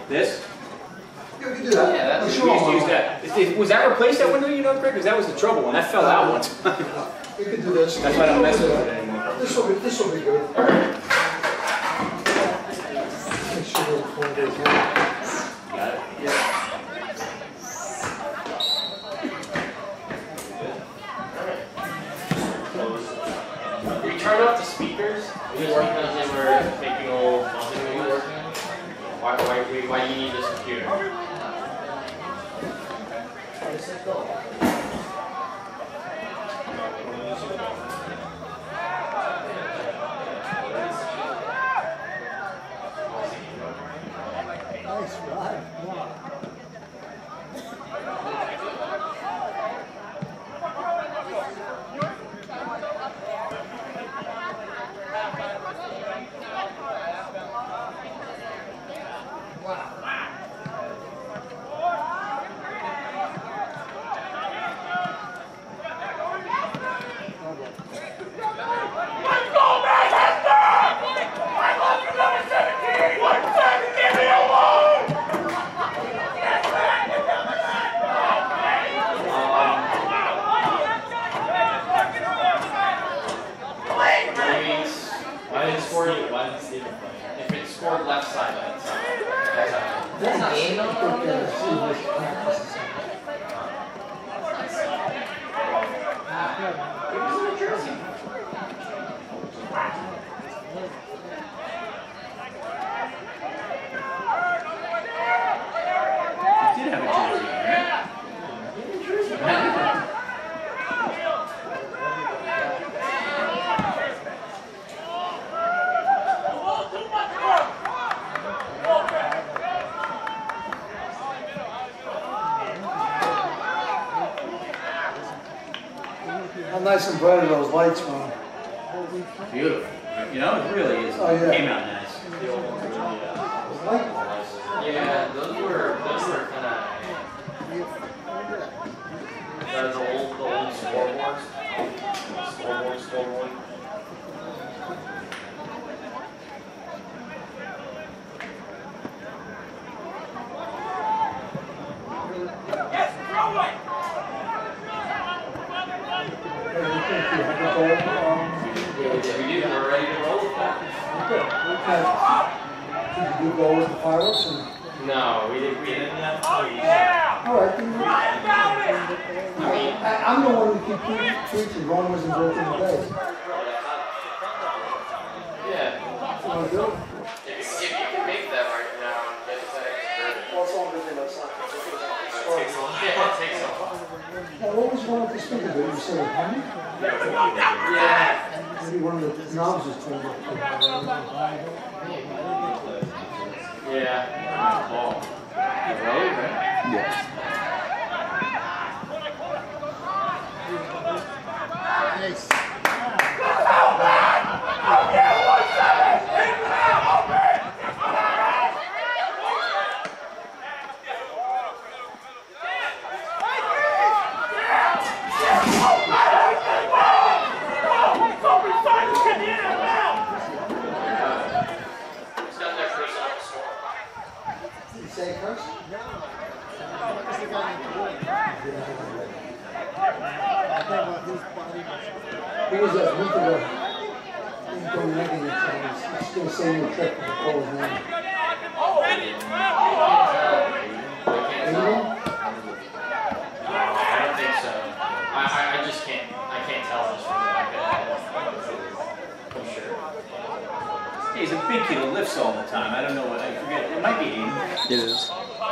This? Yeah, we can do that. Yeah, that's, we used to use that. Was that replaced that window, you know, Craig? Because that was the trouble one. That fell out once. We can do this. That's why I don't mess with it anymore. This will be good. Make sure we'll fold it. Got it? Yeah. We turned off the speakers just because they were making all nothing when we were working on it. Why do you need this computer? Nice ride. Wow. Why didn't Steven play? If it scored left side, that's not. That's not game on Did have a jersey, right? How nice and bright are those lights, man? Beautiful. You know, it really is. Oh, yeah. Came out nice. The old ones really, Light? yeah, those were kind of. The old scoreboards. Scoreboard. We did. We're ready to roll with that. Did you go with the fireworks? No, we didn't have to. All right. I mean, I'm the one who keep preaching Romans and broken the day. yeah. Want to do it? If you can make that right now and get that converted. Well, it's all good thing that's not. It takes a while. I always wanted to speak of it. You said, honey? Yeah. Maybe one of the knobs is turned up. Yeah. Ball. The road, right? Yes. Nice. Say first? No. Who was that? Look at the negative. It's going to say your trick with the Cole's name. Anyone? I don't think so. I just can't. I can't tell this from the back of the head. I'm sure. Hey, he's a big kid who lifts all the time. I don't know what, I forget. It might be Aiden. It is.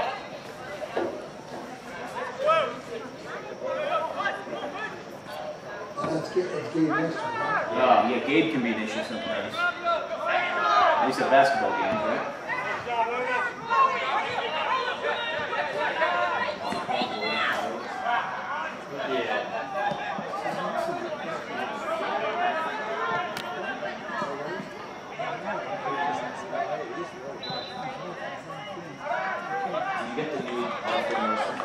That's Gabe next to him, right? Yeah, Gabe can be an issue sometimes. At least at basketball games, right? Yeah. Did you get the new Alfred Morrison?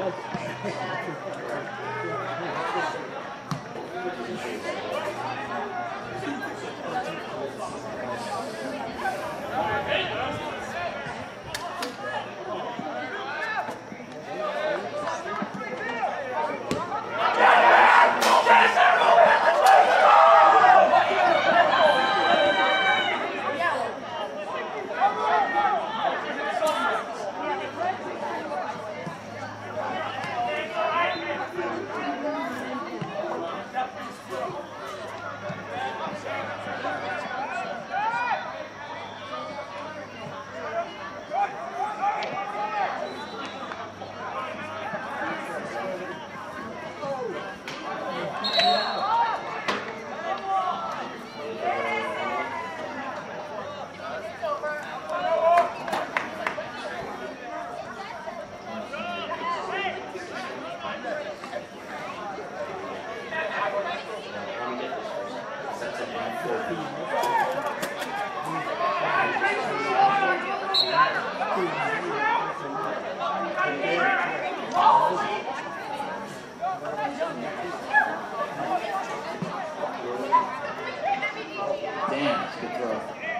Damn, that's a good throw.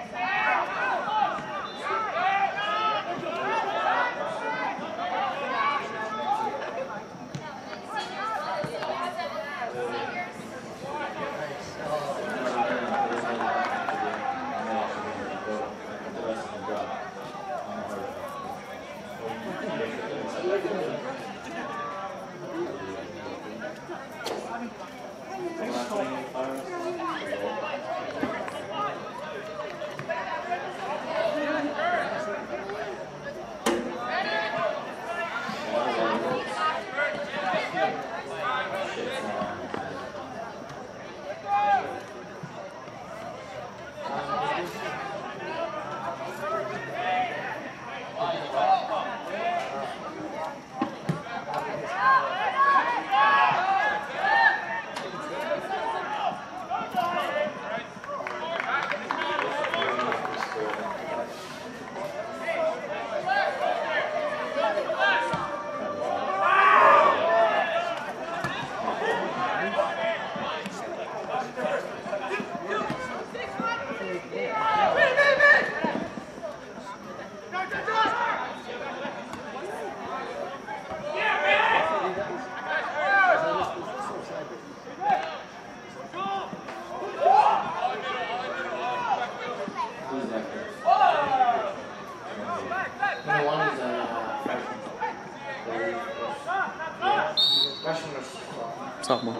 Sophomore.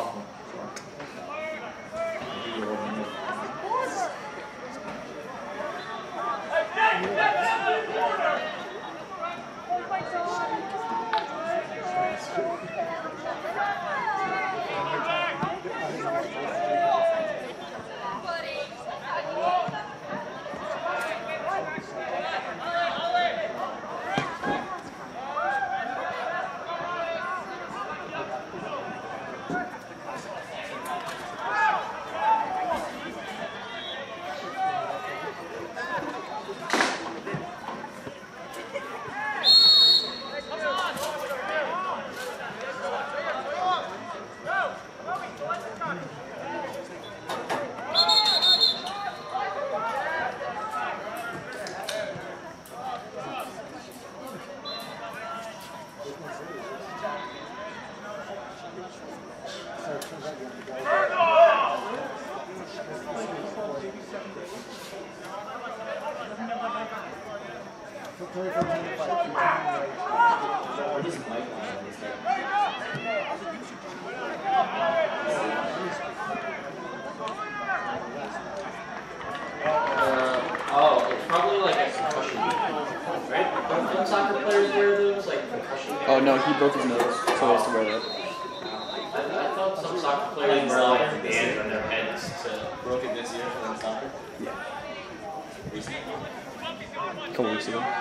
It's probably like a concussion, right? Don't soccer players wear those, like concussion? Oh no, he broke his nose, so he has to wear that. I thought some soccer players wear like bands on their heads to... Broke it this year for the soccer? Yeah. Recently? A couple weeks ago.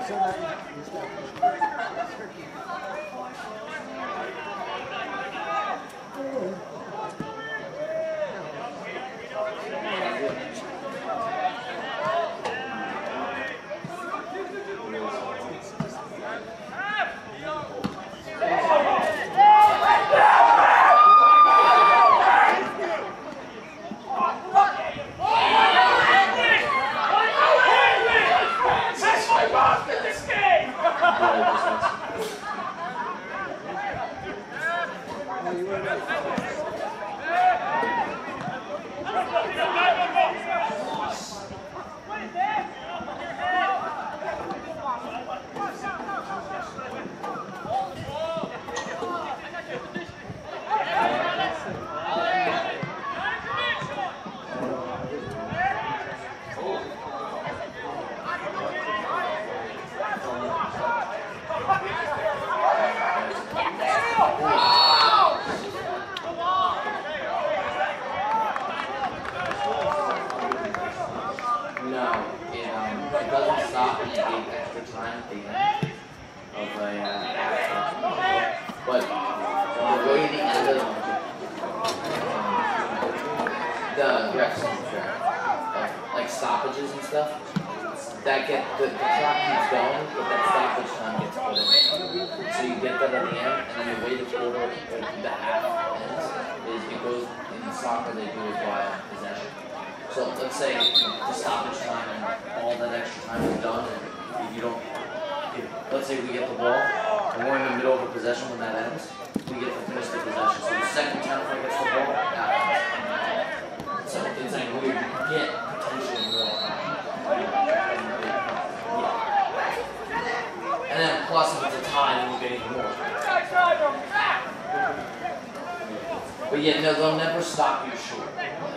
But yeah, no, they'll never stop you short.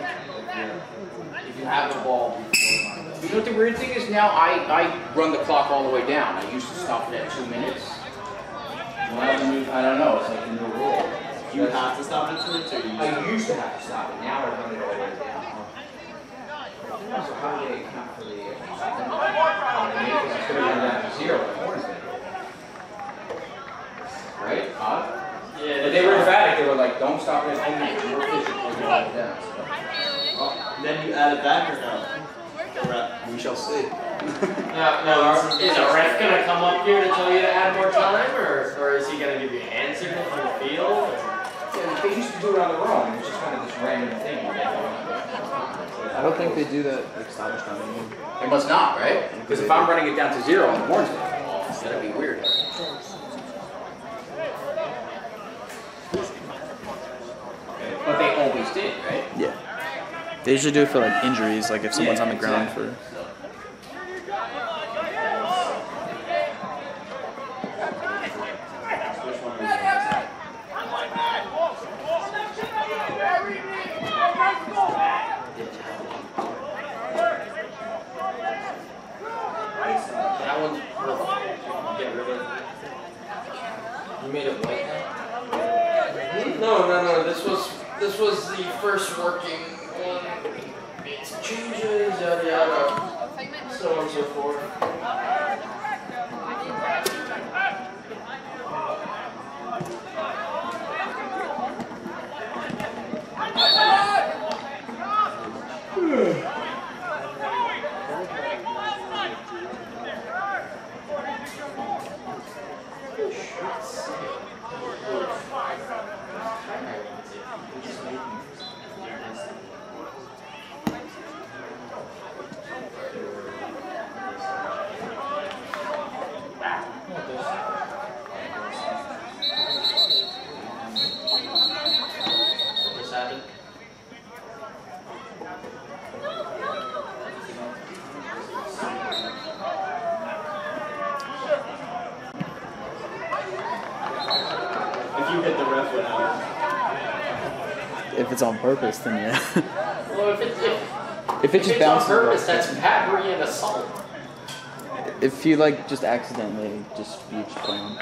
If you have the ball before. You know what the weird thing is now? I run the clock all the way down. I used to stop it at 2 minutes. Well, I don't know. It's like a new rule. Do you have to stop it 2 minutes, or you I used to have to stop it. Now I run it all the way down. So how do they account for the? It's going to run down to 0 at Hornsby. Right? Odd. Yeah. But they were emphatic. They were like, "Don't stop it at 2 minutes. You're efficient. We'll run it down." Then you add it back or no? We shall see. No, is a ref going to come up here to tell you to add more time, or is he going to give you a hand signal from the field? Yeah, they used to do it on their own. It was just kind of this random thing. I don't think they do that like stoppage time anymore. It must not, right? Because if I'm running it down to 0 on the Hornsby, it's going to be weird. But they always did, right? Yeah. They usually do it for like injuries, like if someone's on the ground for. That one's perfect. Get rid of it. You made it white now? No. This was the first working one. Made some changes, yada yada. So on and so forth. You hit the ref without. If it's on purpose, then yeah. Well, if it just bounces on purpose, off, that's battery and assault. if you like just accidentally you just play on.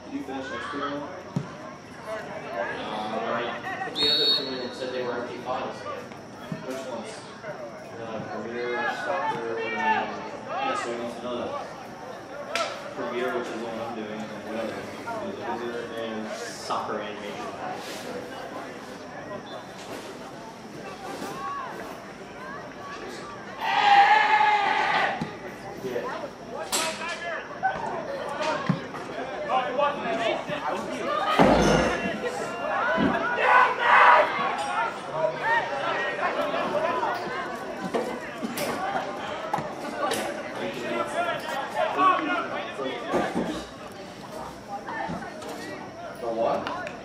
Did you finish next period? When I put the other two in, it said they were empty files. Which ones? Career, soccer, Yeah, so we need to know that. Premiere, which is the one I'm doing, and whatever. and soccer animation. The what?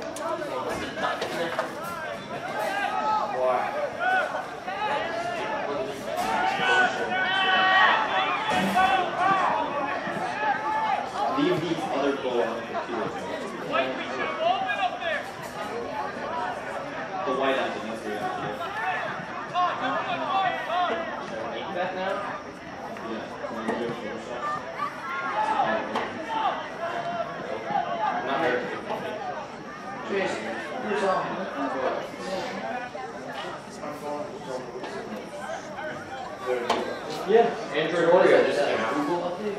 Leave the other goal on the computer. The white engine, that's the reactor. Should I make that now? Yeah. Can you do Photoshop? Not very Jason, who's on? Yeah. Android Oreo just came out. Google update?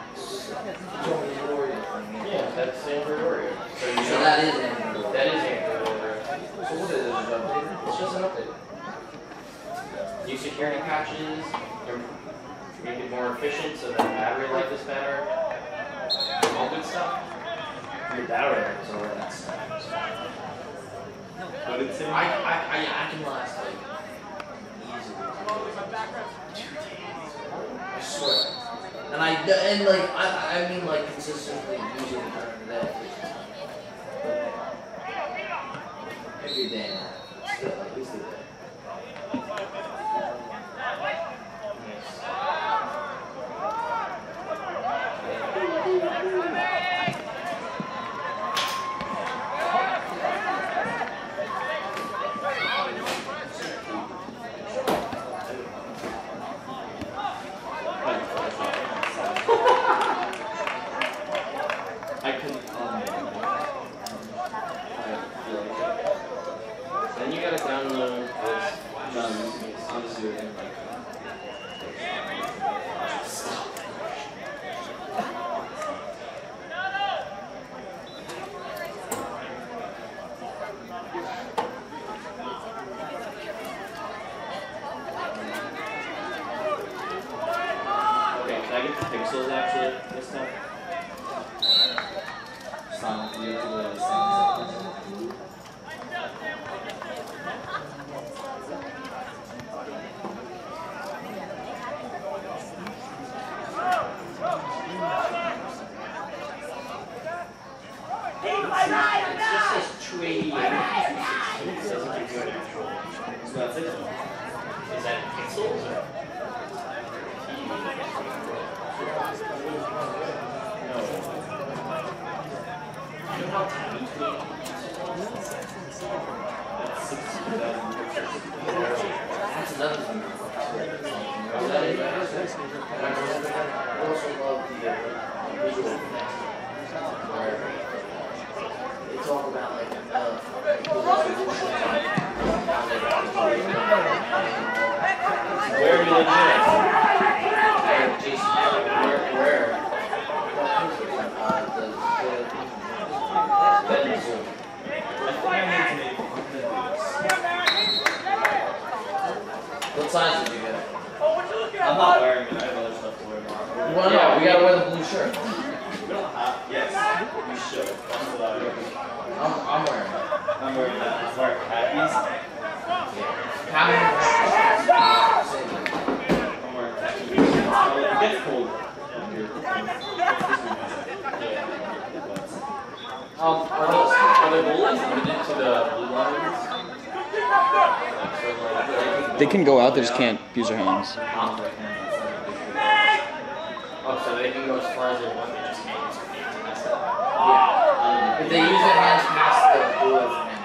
Yeah, that's Android Oreo. So you So know, that is Android. that is Android Oreo. So what is it? It's just an update. New security patches, make it more efficient so that battery life is better. All good stuff. Your battery life is already that stuff. But it's in I can last like easily 2 days. I swear. And I mean like consistently using it during the day. Maybe a day now. Still, at least a day. I couldn't Then you gotta download this. I'll just do it in like okay, can I get the pixels actually this time? Silent, you have to go to the settings. It just says 288. It doesn't give you an actual. So that's it. Is that pixels or? No. You know how tiny 288 That's 60,000 pixels. That's another thing. That is I also love the visual effects where they talk about like the resolution how they Where do you live? Jason, where the Zoom. I think I need to make What size did you get? I'm not wearing it. I have other stuff to wear tomorrow. You wanna know? We gotta wear the blue shirt. We don't have. Yes, you should. That's what I wear. I'm wearing it. I'm wearing that. I'm wearing khakis. How many? I'm wearing khakis. Well, it gets cold up here. Are the goalies limited to the blue lines? They can go out, they just can't use their hands. Oh, so they can go as far as they want, they just can't use their hands. That's that. Yeah. If they use their hands past the blue of the hand.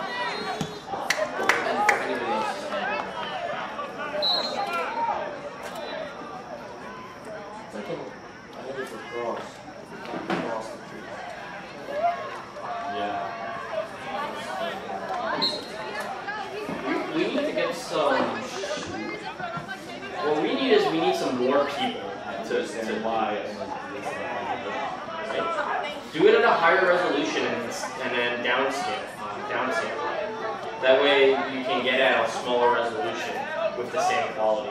And for anybody else's hand. I think it's a cross. Cross the tree. people to lie. Do it at a higher resolution and then downscale. That way you can get at a smaller resolution with the same quality.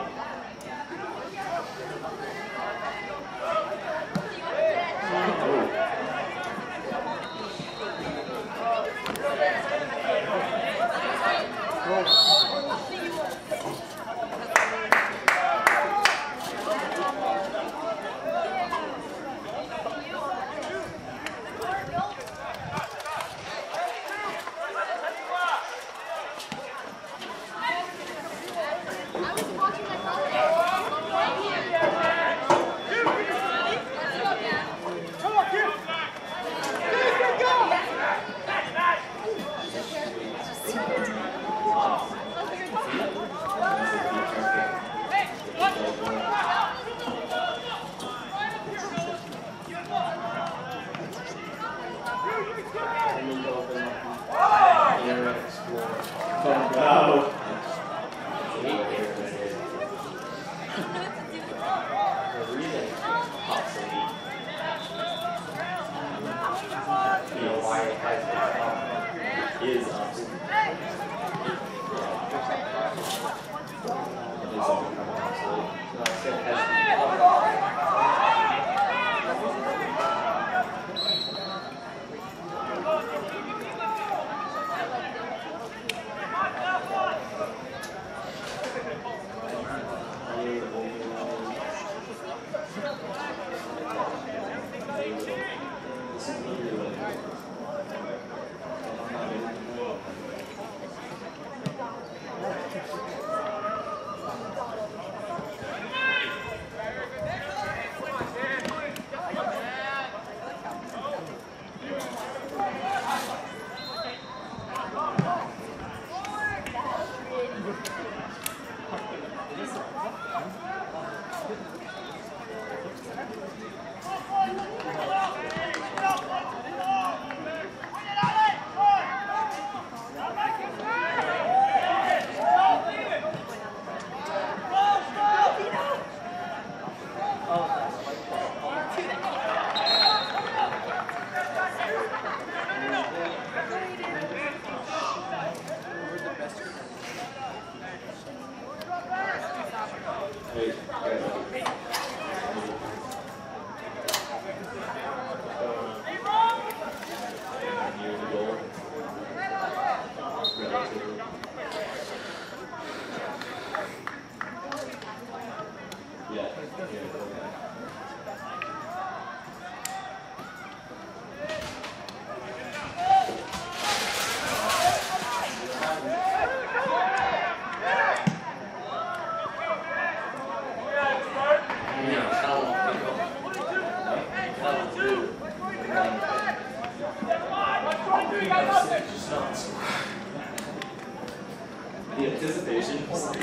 The anticipation.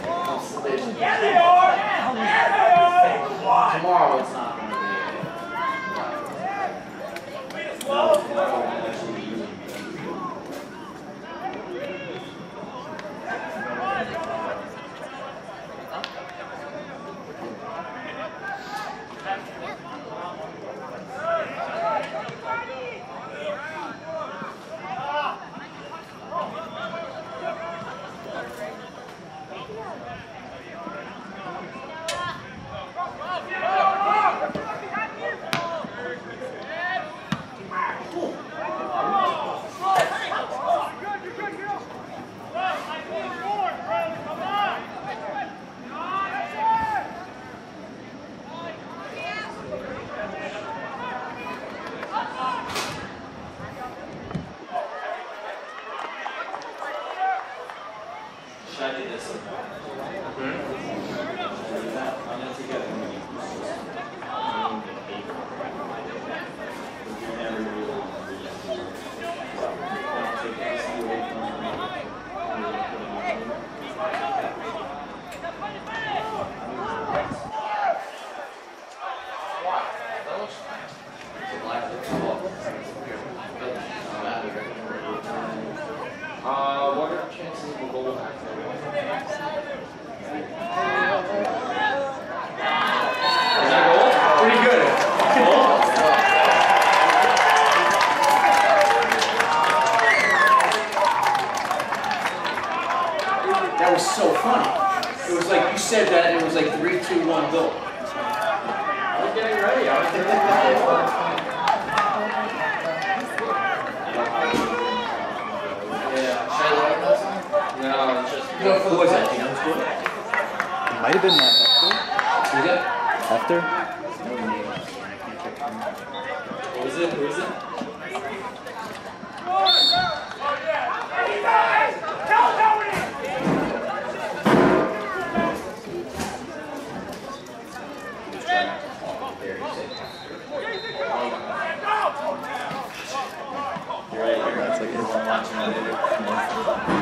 Tomorrow it's not going to be. Who was that? Do you know who scored? It might have been that Who's it? After. No names. I can't check them. What was it? Who was it? You're right here. That's like it. I'm watching on video.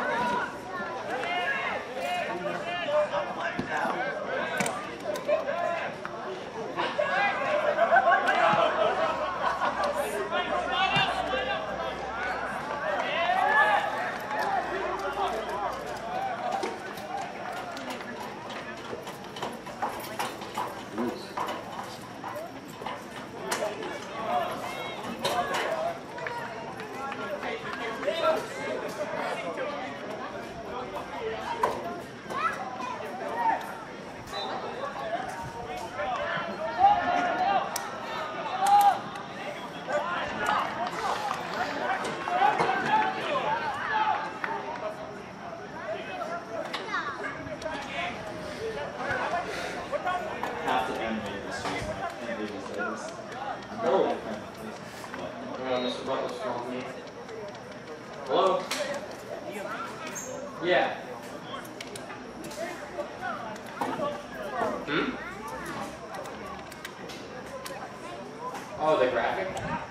Have to animate this. I can't believe you said this. No. Mr. Butler's calling me. Hello? Yeah. Hmm? Oh, the graphic?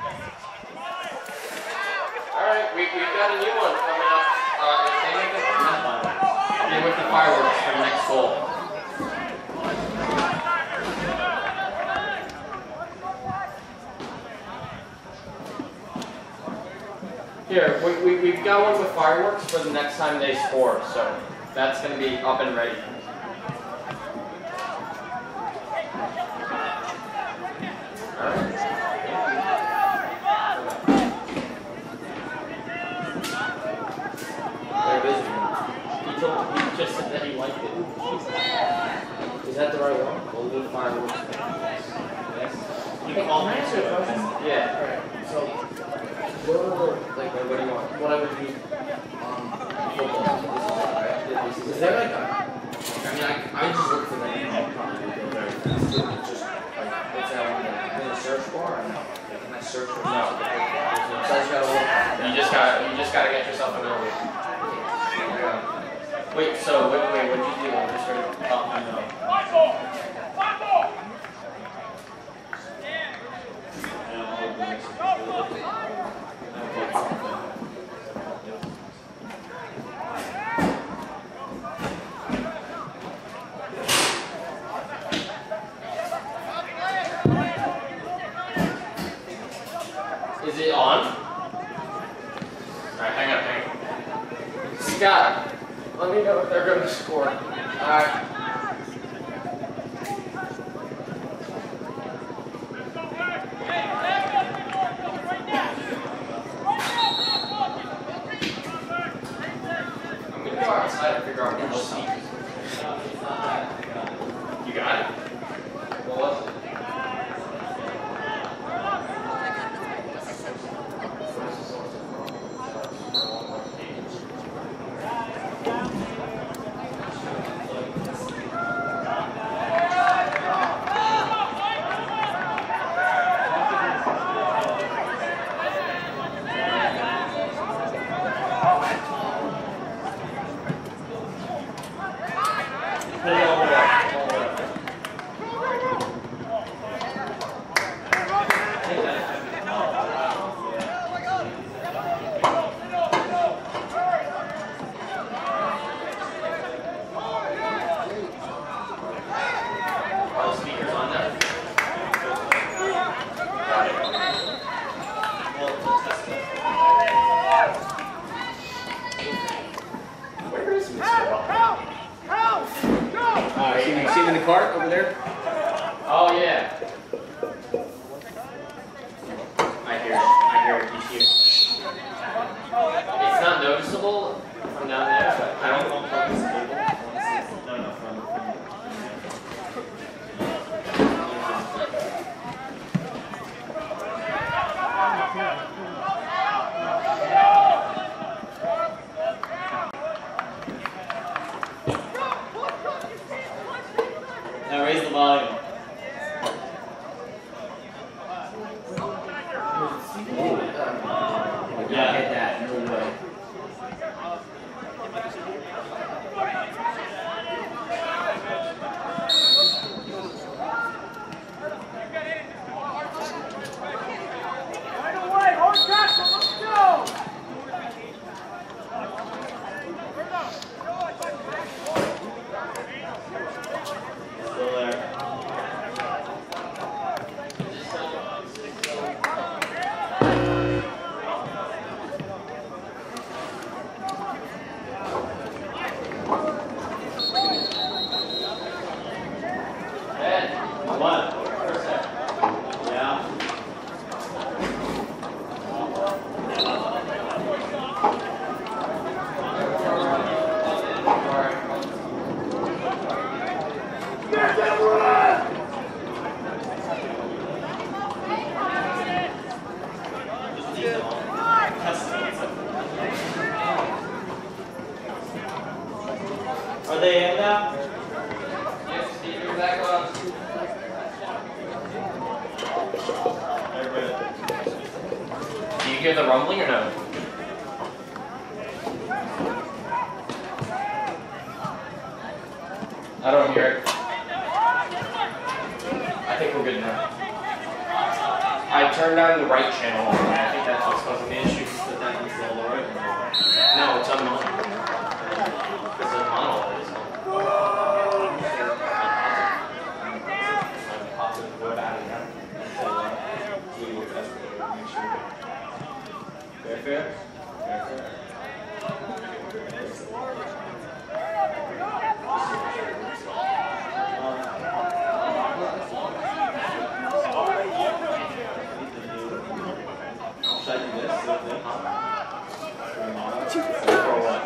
Alright, we've got a new one coming up. They with the fireworks for the next goal. Here, we've got one with fireworks for the next time they score, so that's going to be up and ready. Alright. There it is. He just said that he liked it. Is that the right one? We'll do the fireworks. Yes. You can call me. Yeah. Alright. So. What do you want? Whatever you football. Is there like a... I mean, I just look for that and I'll probably go very fast. Just like, what's that one? Can I search for or no? Can I search for? No. So I just gotta look. You just gotta get yourself an early. Wait, so wait, what'd you do? I'm just sort of... Oh, I know. Is it on? Alright, hang on. Scott, let me know if they're going to score. Alright. I'm going to go outside and figure out which seat. You got it? What was it? See him in the cart over there? Oh, yeah. I hear it. He's here. It's not noticeable from down there, but I don't unplug this cable. No, from Yeah, hit that. No way. Are they in now? Yes, Steve, you're back on. Do you hear the rumbling or no? I don't hear it. I think we're good now. I turned down the right channel. I think that's what's causing the issue. Put that into the lower. No, it's on mine. It's a mono. Fair, fair. Fair, fair. Should I do this? For what?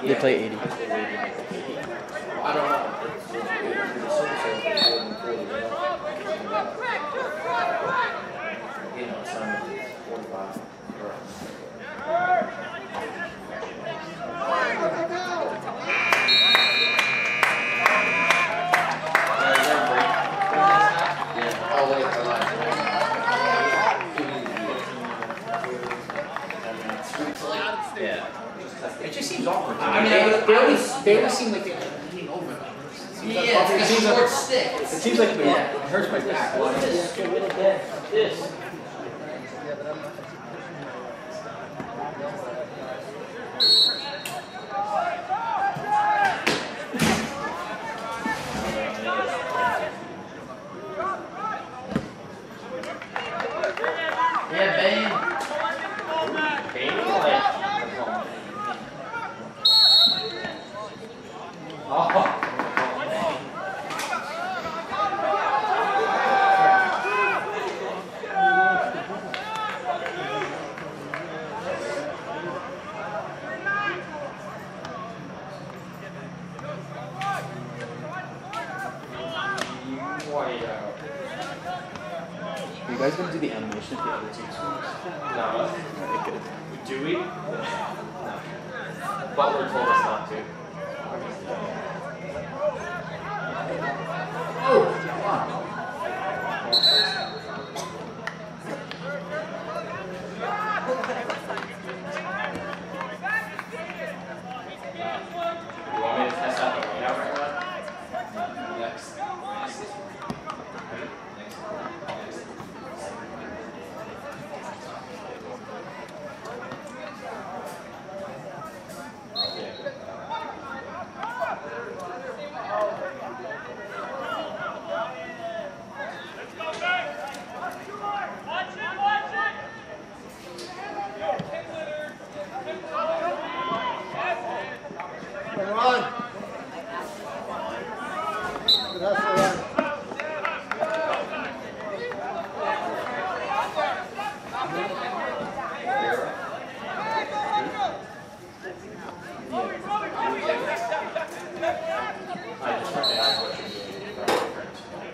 They play 80. High school rating is 80. I don't know. It's more than 40, you know, some is 45. Yeah. Oh, wait, hold on. Yeah. It just seems awkward. I mean, they always seem like they're leaning over them. Yeah, it's a short stick. It seems like it hurts my back. This. Yeah, Bane. Bane, like, oh. White out. Are you guys gonna do the animation of the other two songs? No. Alright, good. Do we? No. Butler told us not to. Oh, wow. You want me to test out the layout right now? Next. Run. That's the run. I just want to ask what you're doing.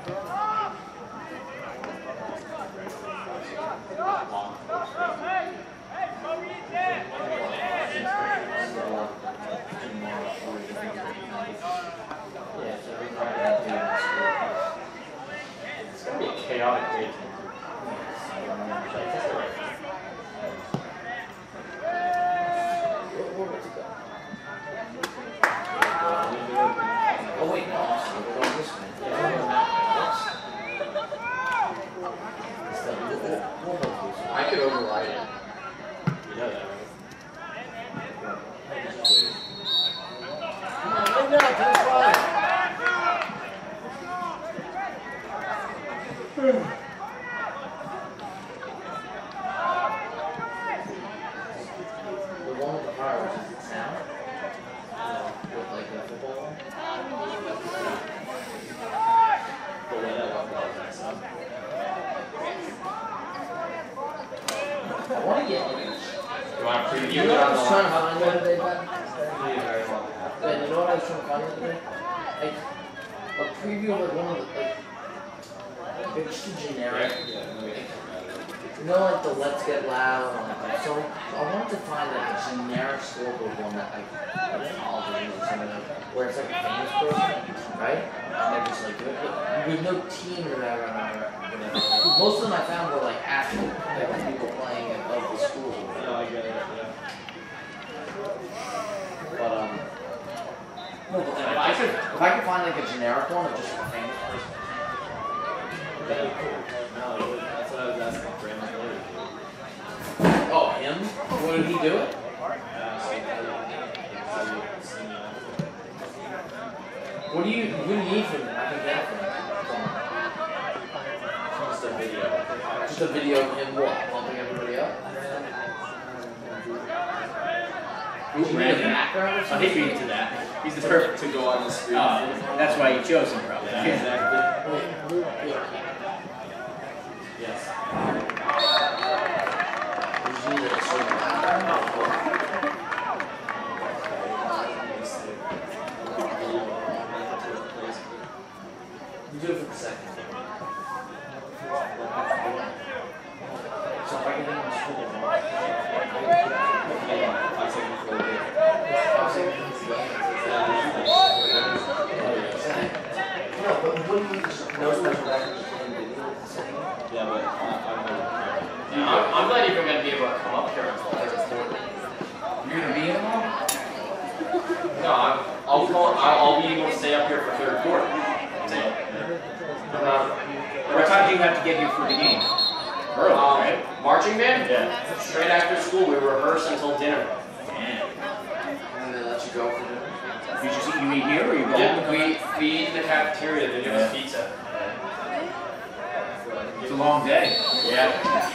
It's gonna be a chaotic day. Oh, wait, no. We're going this way. I could override it. You know that, Right now, to the side. The one with the fireworks, is it sound? With like the football one? The way that one was messed up. I want to get like You want to preview You it know what I on was the trying to line? find the other day, Ben? You very well have. Ben, you know what I was trying to find the other day? Like, a preview of like one of the, like, it's too generic. You know, like the Let's Get Loud, and like, so I wanted to find like a generic scoreboard one that like colleges or something like, where it's like a famous person, right? And they just like do it, but with no team or whatever. Most of them I found were like actual like, people playing at local schools or whatever. No, I get it, yeah. But no, but if I could find like a generic one of just a famous person. That'd be cool. No, that's what I was asking Brandon earlier. Oh, him? What did he do it? What do you need from him? I can get it from him. Just a video. Just a video of him what? Pumping everybody up? Would you need a background or I something? think we get to that. He's the perfect. To go on the screen. That's why you chose him, probably. Yeah, exactly. Wait, yeah. Yes. Would you need a certain background? I'll be able to stay up here for third quarter. What time do you have to get here for the game? Early, right? Marching band? Yeah. Straight after school, we rehearse until dinner. Damn. And they let you go for dinner. You just you eat here or you go? Yeah, we eat in the cafeteria. They give us pizza. It's a long day. Yeah.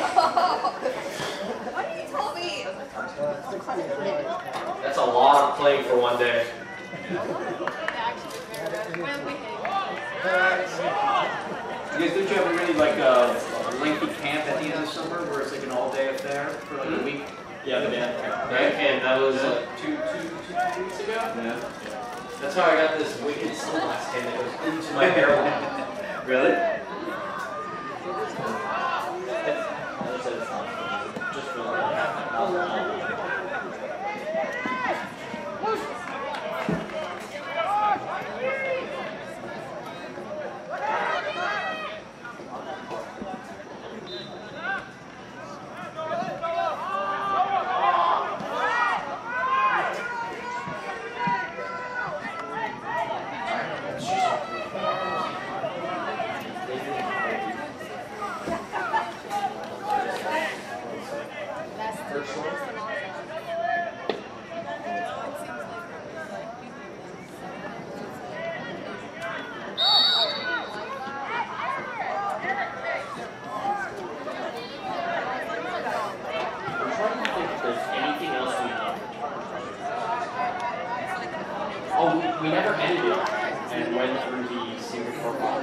Why didn't you tell me? That's a lot of playing for one day. You guys, don't you have a really like lengthy camp at the end of the summer where it's like an all-day affair for like a week? Yeah, the band camp. And that was like two weeks ago. Yeah. That's how I got this wicked sunglass pin that goes into my hairline. Really? Just for we never ended it and went through the senior profile.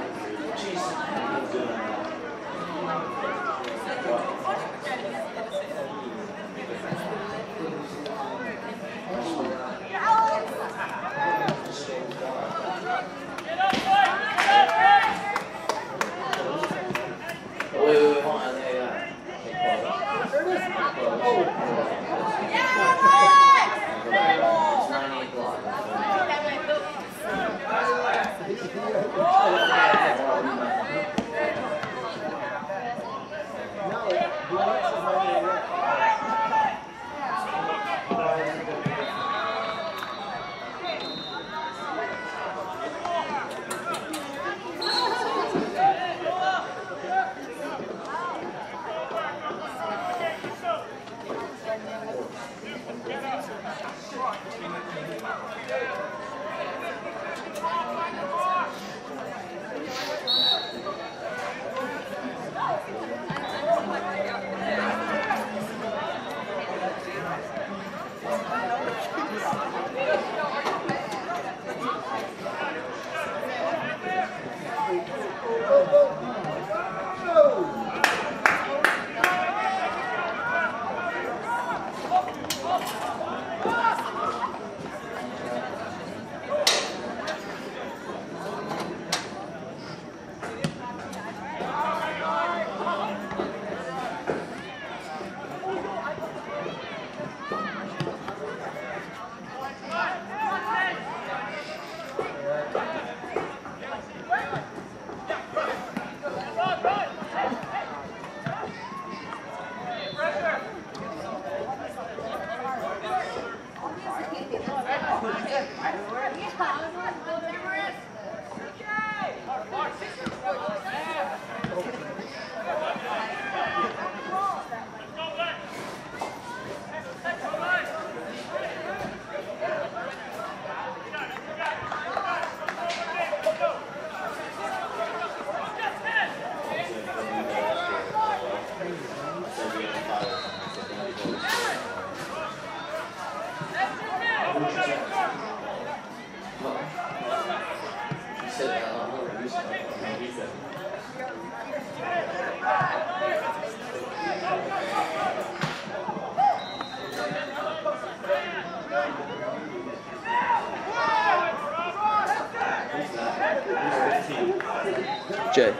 Wait, hold on. It's 9 o'clock. Jay.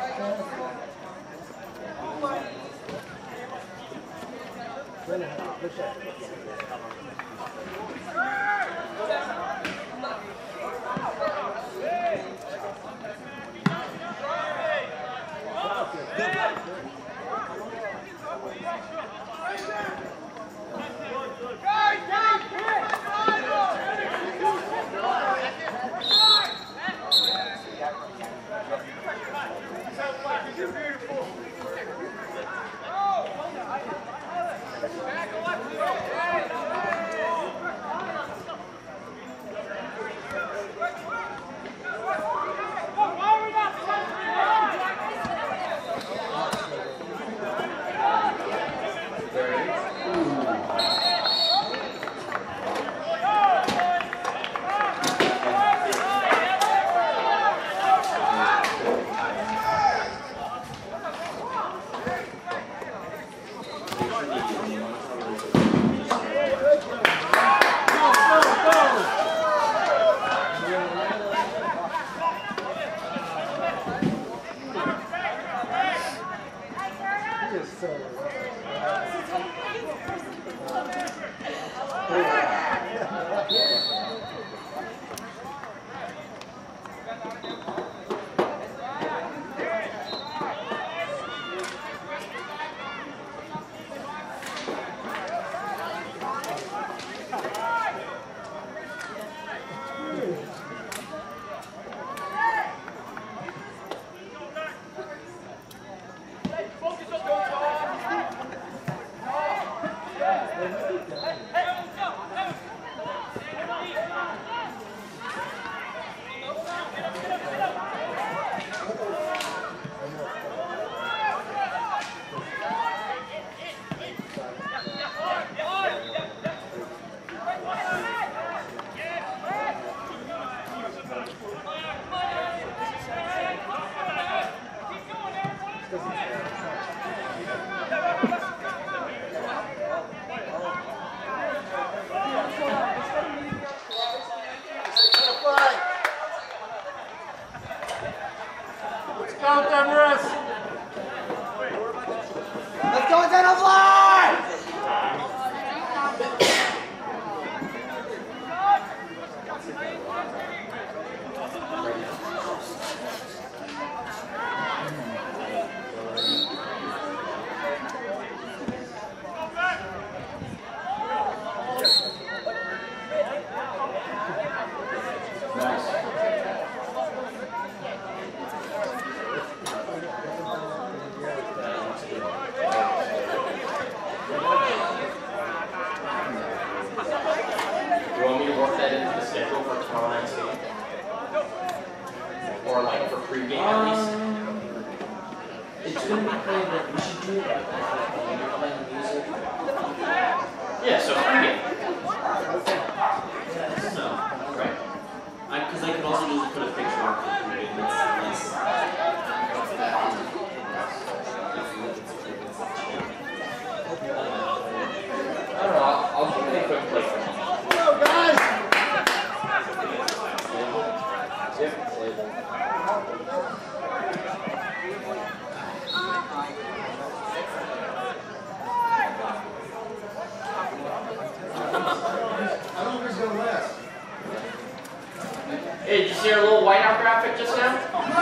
Hey, did you see our little whiteout graphic just now?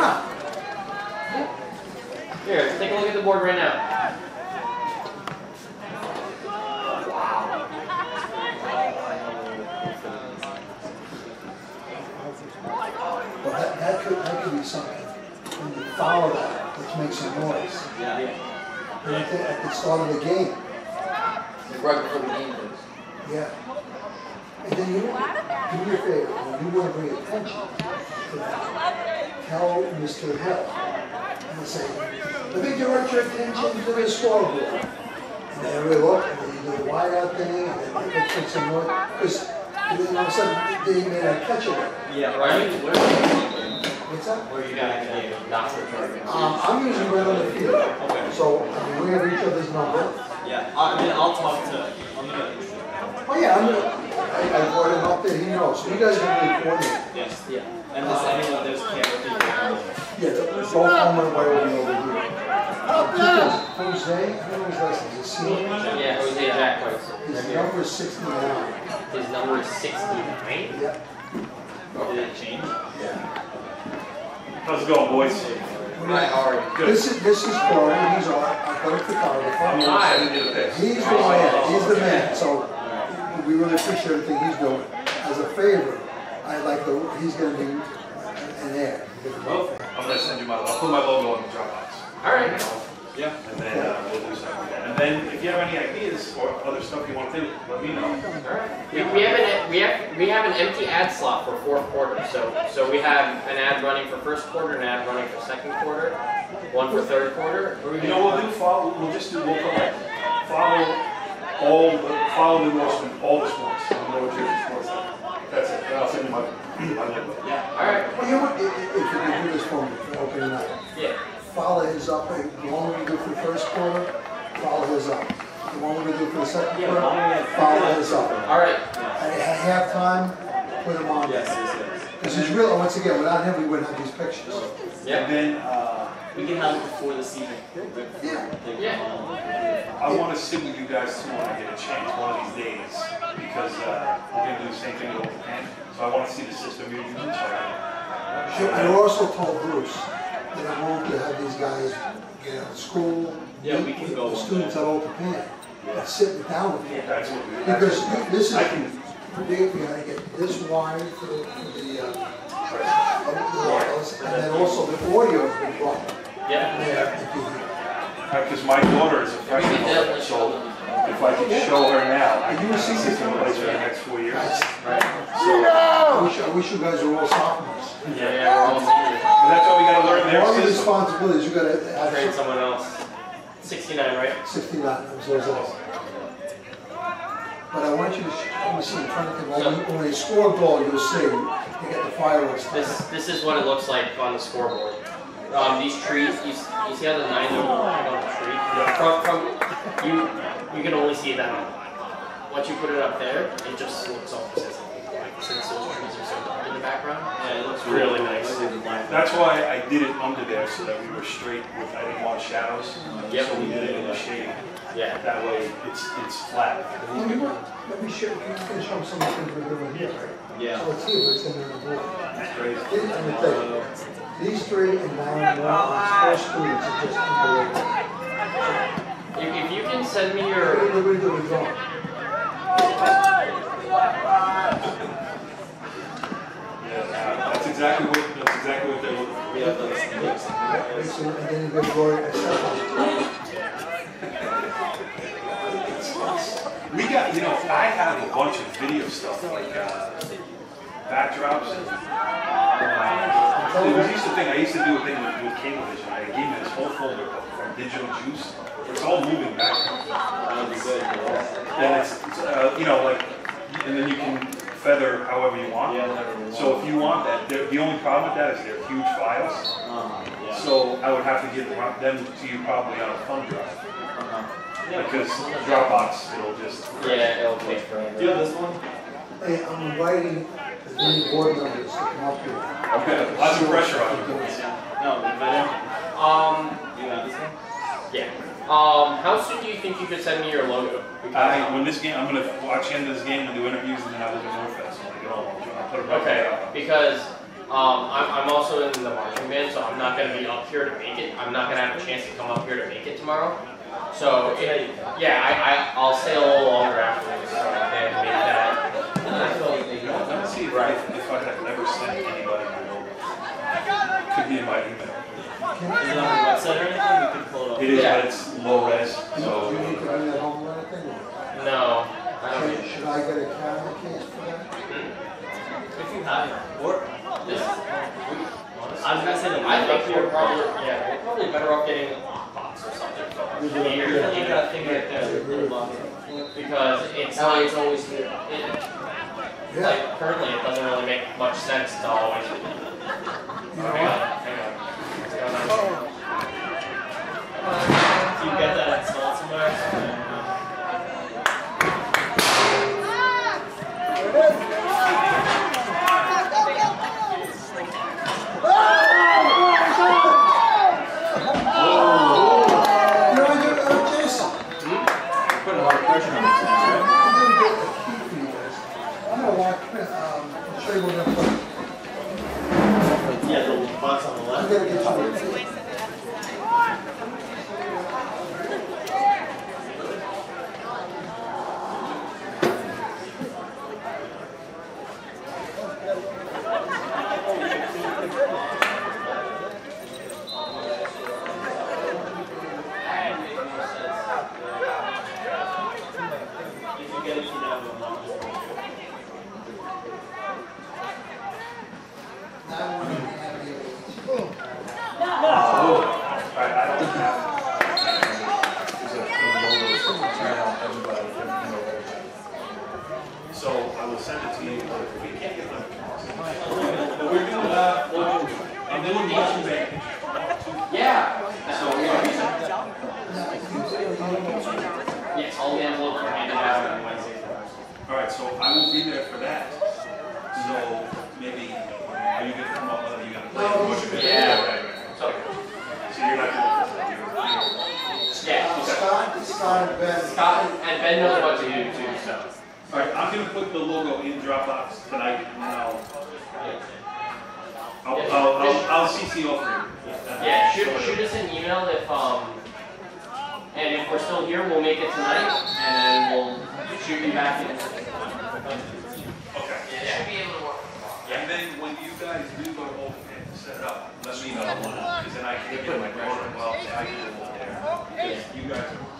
Here, take a look at the board right now. Well, that could be something. When you follow that, which makes some noise. Yeah. And at the start of the game. Right before the game goes. Yeah. And then you do me a favor, when you want to bring attention to that, tell Mr. Hill and say, let me direct your attention to the scoreboard. And then we look, and then you do the wideout thing, and then they make some noise. Because then all of a sudden, they made a catch of it. Yeah, right. What's that? Where you got not for target. I'm usually right on the field. Okay. So, I mean, we have each other's number. Yeah, I mean, I'll talk to. I'm gonna. Oh yeah, I brought him up there, he knows. So you guys are really coordinate. Yes. Yeah. And there's anyone, there's camera people. Yeah, both home and away will be over here. Jose, I don't know his last name, is it senior? Yeah, Jose Jack Price. His number is 69. His number is 69. Yep. Did it change? Yeah. How's it going, boys? Hi, how are you? Good. This is Corey, he's our athletic I'm photographer. the one sending you the pics. He's the man, he's the man, so we really appreciate everything he's doing. As a favor, I'd like to, he's gonna do an ad. Well, I'm gonna send you my, I'll put my logo on the Dropbox. All right. Yeah. And then we'll do something. And then if you have any ideas or other stuff you want to do, let me know. All right. We have an empty ad slot for fourth quarter. So we have an ad running for first quarter, an ad running for second quarter, one for third quarter. You know what we'll do? We'll just do, we'll put like, follow the Norseman, all the sports. I don't know what your sports are. That's it. And I'll send you my logo. Yeah. All right. Well, you know what, if you can do this for me, for opening night. Yeah. Follow his up, the one we're gonna do for the first quarter, follow his up. The one we're gonna do for the second quarter, follow his up. All right. At halftime, put him on. Yes. This is real, once again, without him, we wouldn't have these pictures. Yeah. And then, We can have it before the season. Yeah. Yeah. I want to sit with you guys too when I get a chance one of these days because we're going to do the same thing with Old Japan. So I want to see the system you're using. I also told Bruce that I want to have these guys get out of school. Yeah, we can go The on students at Old Japan, and sit down with them. That's what we do. Because this is, I can, we gotta get this wide for the wireless, and then also the audio has been brought. Yeah. because my daughter is a We can freshman, definitely so show them. if I can show her now, I You can were see seeing this in place for the next 4 years. Right. So, I wish you guys were all sophomores. Yeah. We're all seniors. and that's why we got to learn One their of the system. responsibilities, you gotta Train have someone else. 69, right? 69, I'm so sorry. But I want you to, let me see, I'm trying to think, when they score a goal, you'll see, you get the fireworks. This is what it looks like on the scoreboard. These trees, you see how the 9 are on the tree? From you can only see that on the line. Once you put it up there, it just looks almost as like since those trees are so dark in the background. Yeah, it looks really nice. That's why I did it under there so that we were straight with, I didn't want shadows. Yep. So we did it in the shade. Yeah. That way it's flat. Let me show, you can show them some of the things we're doing here, right? Yeah. So let's see what's in the board. It's crazy. Let me tell you, these three and now four students are just unbelievable. If you can send me What your are we doing drawing? That's exactly what they're looking for. Yeah, that's And then you go to Roy, We got, I have a bunch of video stuff like backdrops. I used to do a thing with Cablevision. I gave me this whole folder from Digital Juice. It's all moving backgrounds. That'd be good. And it's and then you can feather however you want. Yeah, whatever you want. So if you want that, the only problem with that is they're huge files. Yeah. So I would have to give them to you probably on a thumb drive. Because Dropbox, it'll just. yeah, it'll take forever. Do you have this one? Hey, I'm inviting as many board members to come up here. Okay, lots of pressure on you. No, invite him. Do you have this one? Yeah. How soon do you think you could send me your logo? When this game, I'm gonna watch the end of this game and do interviews, and then I live in Northfest. So I'll put it right Okay, there. because I'm also in the marching band, so I'm not going to be up here to make it. I'm not going to have a chance to come up here to make it tomorrow. So, I'll stay a little longer afterwards so I can make that. Let's see if I have never sent anybody my logo. Could be in my email. Is it on the website or anything? We can pull it up. It is, Yeah. but it's low res, Do so. you need to bring that home or anything? No, I don't need Should I get a camera case for that? If you have it. Or this. I was gonna say the I think we're probably better off getting a lockbox or something. You got a thing right there. Because it's That way it's always here. Yeah. like currently it doesn't really make much sense to always. Hang on. Do you get that installed somewhere? Bucks on the I left. gotta get you your feet. So I will send it to you. We can't get them. But we're doing, I'm doing motion bandage. Yeah. So Yes, all the envelopes are handed out on Wednesday. all right, so I will be there for that. So maybe, are you gonna come up with, you gonna play motion bandage? Yeah. Right. So, So you're not doing this, yeah. Scott and Ben. Scott and Ben knows what to do too, so. all right, I'm gonna put the logo in Dropbox tonight, and then I'll CC over you. Yeah, shoot us an email and if we're still here, we'll make it tonight, and we'll shoot you back in. Okay. And then when you guys do go over and set it up, let me know, because then I can get my program well, I can go over there. Because you guys are.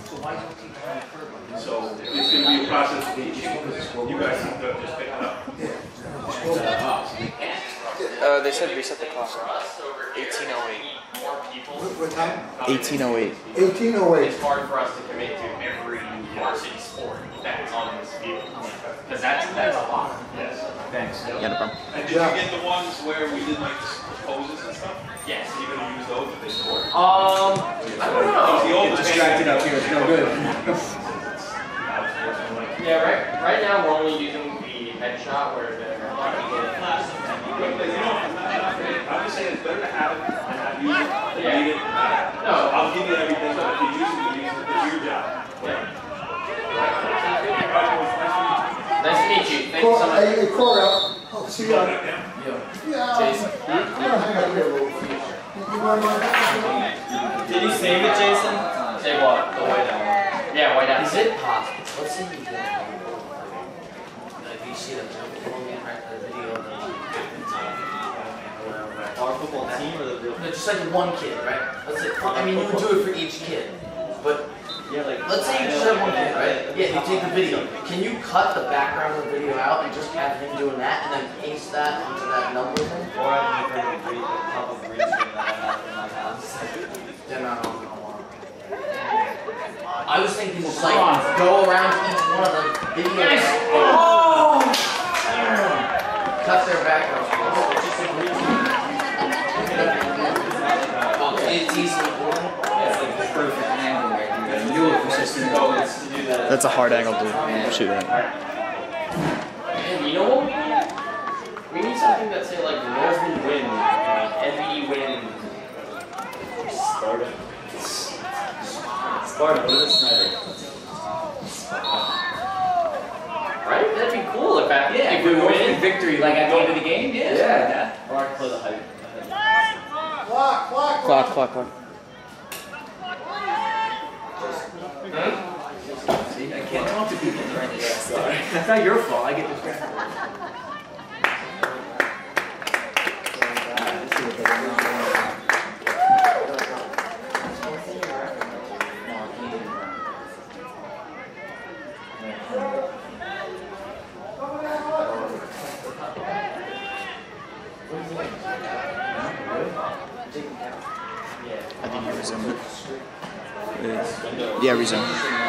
So it's gonna be a process of teaching, you guys have to just pick it up. They said reset the clock. 1808. What time? 1808. 1808. It's hard for us to commit to every varsity sport that's on this field, because that's a lot. Yes. Thanks. Yeah, no problem. And did you get the ones where we did like poses and stuff? Yes. Are you gonna use those if they score? I don't know. Get distracted up here, it's no good. Yeah, right now we're only using the headshot where they're I'm just saying it's better to have it and not use it than Yeah. need it. No. I'll give you everything, but if you use it, you use it, it's your job. Nice to meet you. Thank you so much. Hey, Corey, I'll see you on. Yeah. Yeah. Jason. I'm gonna hang out here a little bit. You want Did you save it, Jason? Say what? The whiteout. Yeah, whiteout. Is it possible? Let's see if you can. If you see the video of Our football team or the real? no, just like one kid, right? Let's say, I mean, you would do it for each kid, but Yeah, like. let's say you just have one kid, right? Yeah, you take the video. Can you cut the background of the video out and just have him doing that and then paste that onto that number thing? Or I can make a cup of green screen that I have in my house. Then I don't want. I was thinking just like go around each one of the videos. Oh! Cut their background. It's easily born. It's like the perfect angle right here. You look persistent. That's a hard angle to shoot right. And you know what we need? We need something that say like Northern wind, heavy wind. Sparta, what is Snyder? Right? That'd be cool if we win. Victory, like at the end of the game, yeah. Yeah. Or I can play the hype. Clock. See, I can't talk to people during this. Sorry. That's not your fault, I get distracted. I think you resume it. Yeah, resume.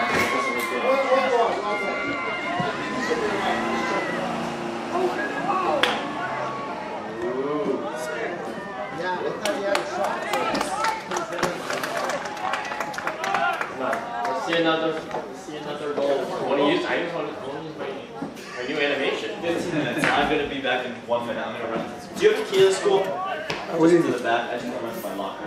Let's see another goal. I just want to use my new animation. 15 minutes. I'm gonna be back in 1 minute. I'm gonna run. Do you have a key to the school? What do you To need? the back. I just want to run to my locker.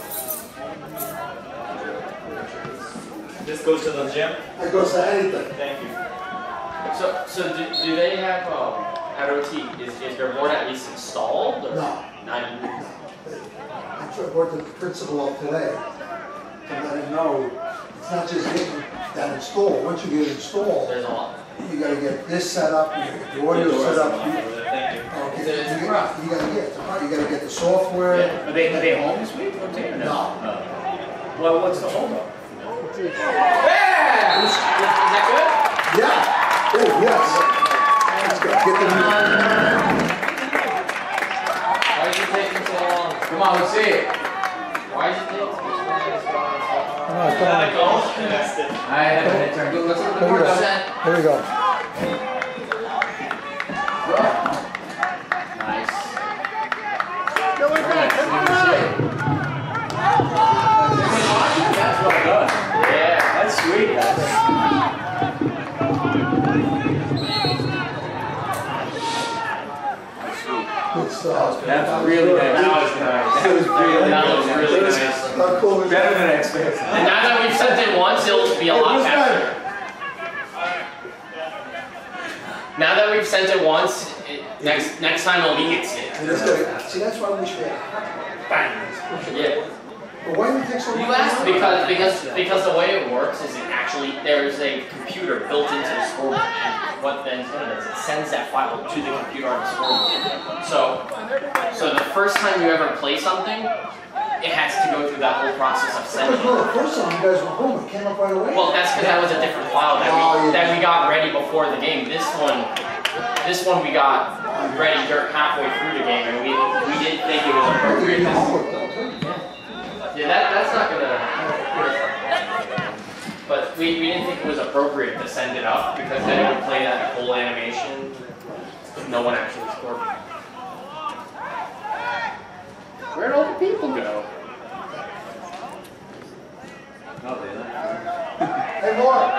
This goes to the gym. It goes to anything. Thank you. So do they have At OT, is their board at least installed? Or No. Not even. I brought the principal up today to let him know it's not just getting that installed. Once you get it installed, There's a lot. you gotta get this set up, you gotta get the audio set up. Thank you. You gotta get the software. Yeah. Are they home this week? Okay, or no? No. Well, what's the holdup? Yeah! Is that Yeah. Oh, yes. Let's go. Get the good? Why is it taking so long? Come on, let's see it. Why is it taking so long? I have a head turn. Let's look at the board. Here we go. Nice. That's well done. Yeah. That's sweet. Good stuff. That's really nice. That was nice. That was really nice. How cool is Better that? than I expected. And now that we've sent it once, it'll be a lot faster. Now that we've sent it once, next time it'll be instant. And it's good. See, that's why I wish we had bang. Yeah. But why do you take so long? You asked because the way it works is it actually there's a computer built into the scoreboard, and what then does it sends that file to the computer on the scoreboard. So the first time you ever play something, it has to go through that whole process of sending. No, the first time you guys were home, it came up right away. Well, that's because that was a different file that we got ready before the game. This one we got ready halfway through the game, and we didn't think it was appropriate. Yeah, that's not gonna. But we didn't think it was appropriate to send it up because then it would play that whole animation if no one actually scored. Where'd all the people go? Oh, they left. Hey, Mark.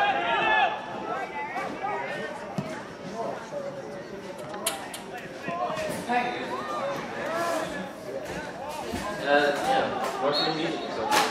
Yeah, Washington music is okay.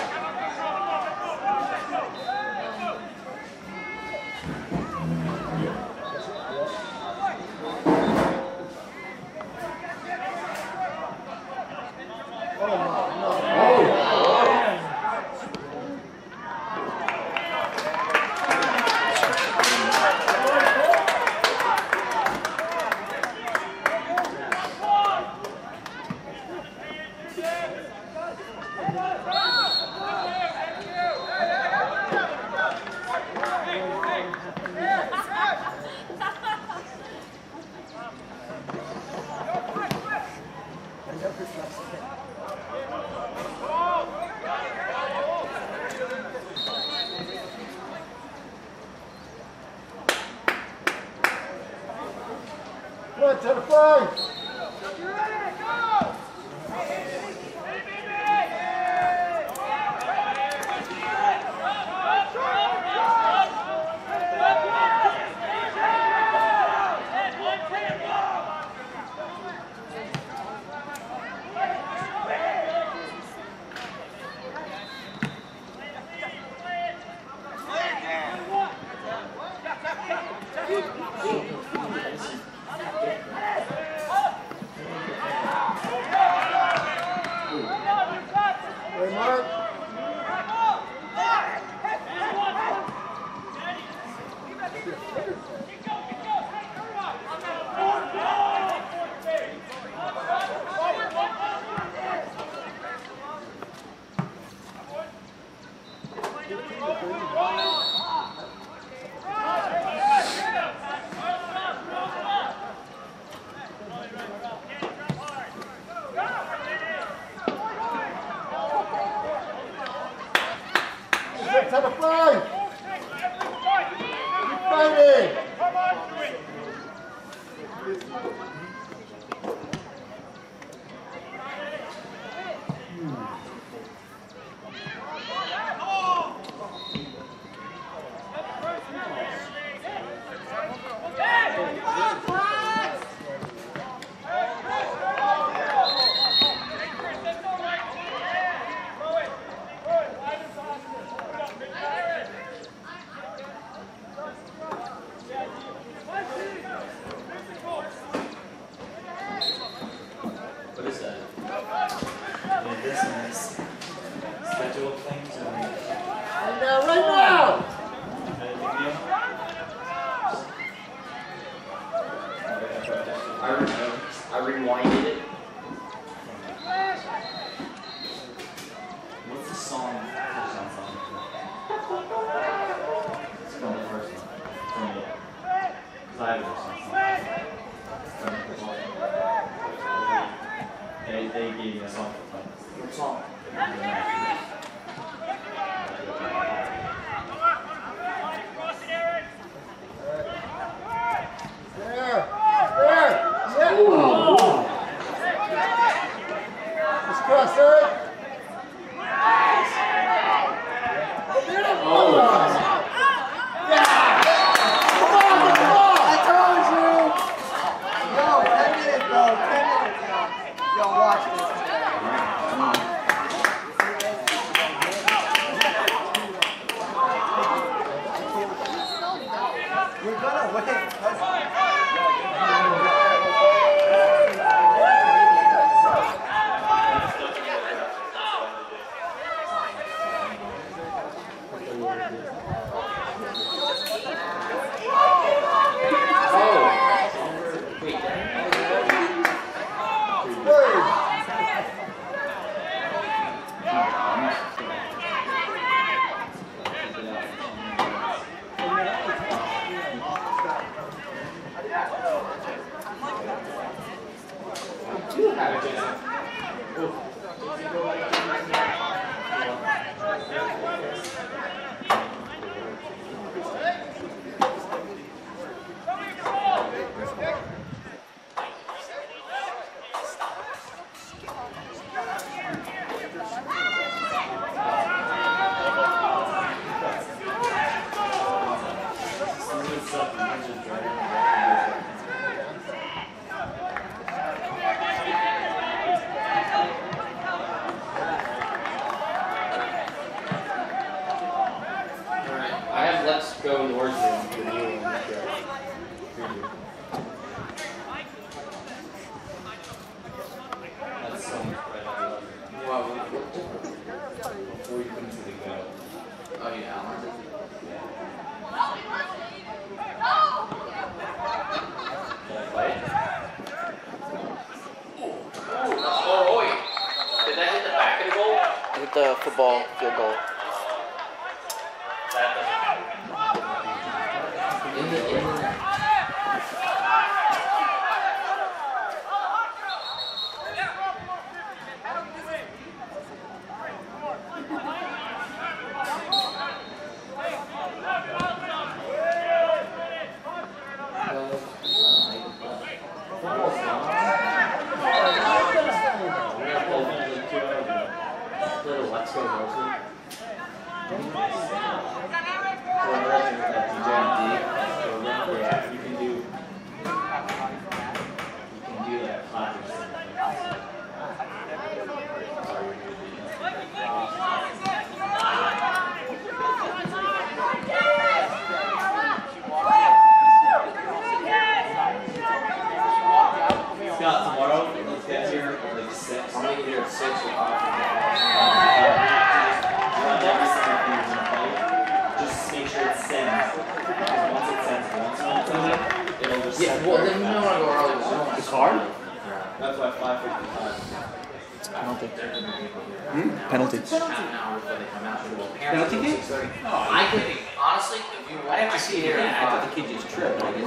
One, 10 to 5. Hey, Mark. Ten to 5. Keep fighting. schedule things and Right now, right now! I rewinded it. What's the song? It's from the first one. From the, because I have the song. They gave me a song to play. What song? There! There! Yeah! Oh. Let's cross it! Beautiful! Oh. Yeah! Come on, come on! I told you! Yo, 10 minutes, bro. 10 minutes, yo. Yo, watch this. We're gonna win. Let's go towards him for you and That's so much better. wow, what different? Before you put into the go. Oh yeah, Can I fight? oh wait. Did that hit the back of the goal? Hit the football field goal. Let's go, Mostly. Yeah, you can do that clapping thing. Scott, tomorrow, let's get here at like 6. I'm gonna get here at 6 or 5. Just make sure it sends. Because once it sends once, it'll just Yeah, send well, then very you fast. don't want to go early. It's hard? That's why 5:55. Penalty. Penalty. Half an hour before they come out. So well, Penalty parents kick? at 6:30. I could be, honestly, if you want, I have to see it here. I thought the kid just tripped. Oh, that's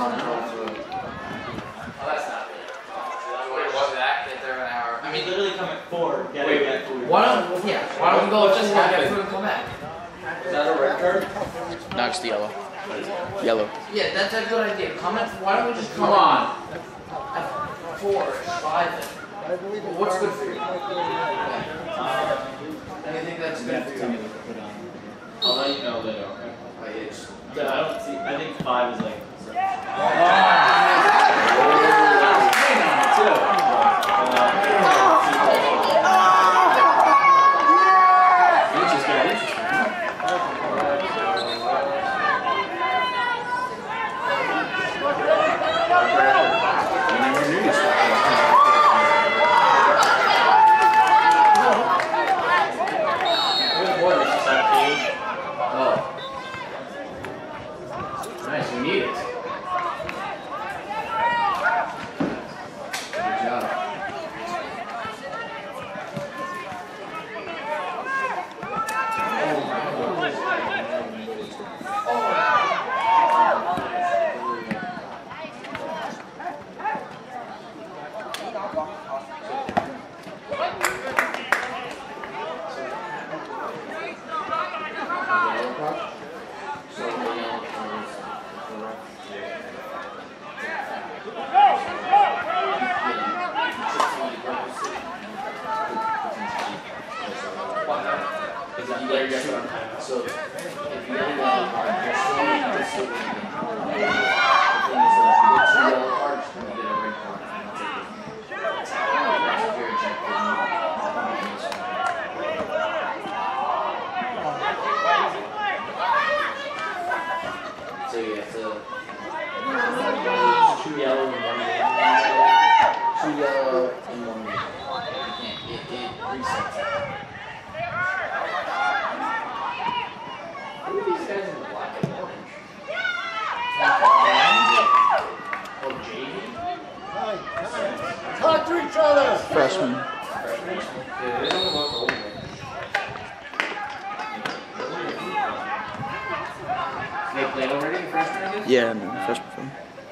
not good. Wait, was that? If they're an hour. I mean, literally come at 4. Get wait, it, food. why don't we go just have that food and come back? Is that a red card? No, it's the yellow. Yellow. Yeah, that's a good idea. Come at, why don't we just come Come on. at 4 or 5 then? Well, what's good for you? Anything that's good for you? I'll let you know later, okay? I don't see. I think 5 is like. you get two. So if you get a yellow card, you're still winning. The thing is that if you get 2 yellow cards, then you get a red card. And that's it. If you're ejected, you miss one. So you have to 2 yellow and 1 green. 2 yellow and 1 green. You can't. It resets. Who are these guys in the black and orange? Oh, JV? Talk to each other! Freshman. Yeah, they don't look old. They played already in freshman, I guess? Yeah, man, freshman film.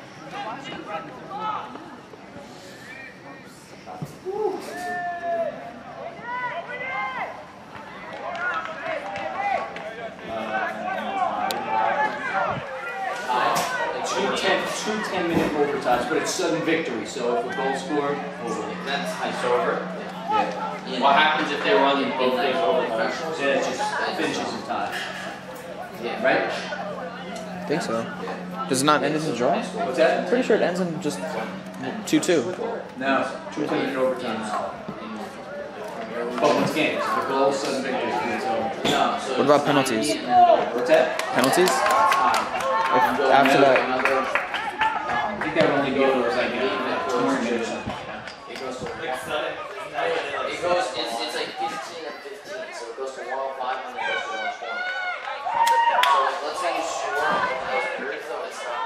Two 10-minute overtimes, but it's sudden victory. So if a goal scored, That's high over. yeah, What happens if they run both things over? then it just finishes in time. Yeah. Right? I think so. Does it not end in a draw? What's that? I'm pretty sure it ends in just 2-2. No, two 10-minute overtimes. But once again, if a goal, sudden victory. No, so What about penalties? What's that? Penalties? If after that, I think that would only go to like 200 or something. it goes to it's like 15 and 15, so it goes to 105 and then it goes to 120. So like, let's say you score on those periods though, it's not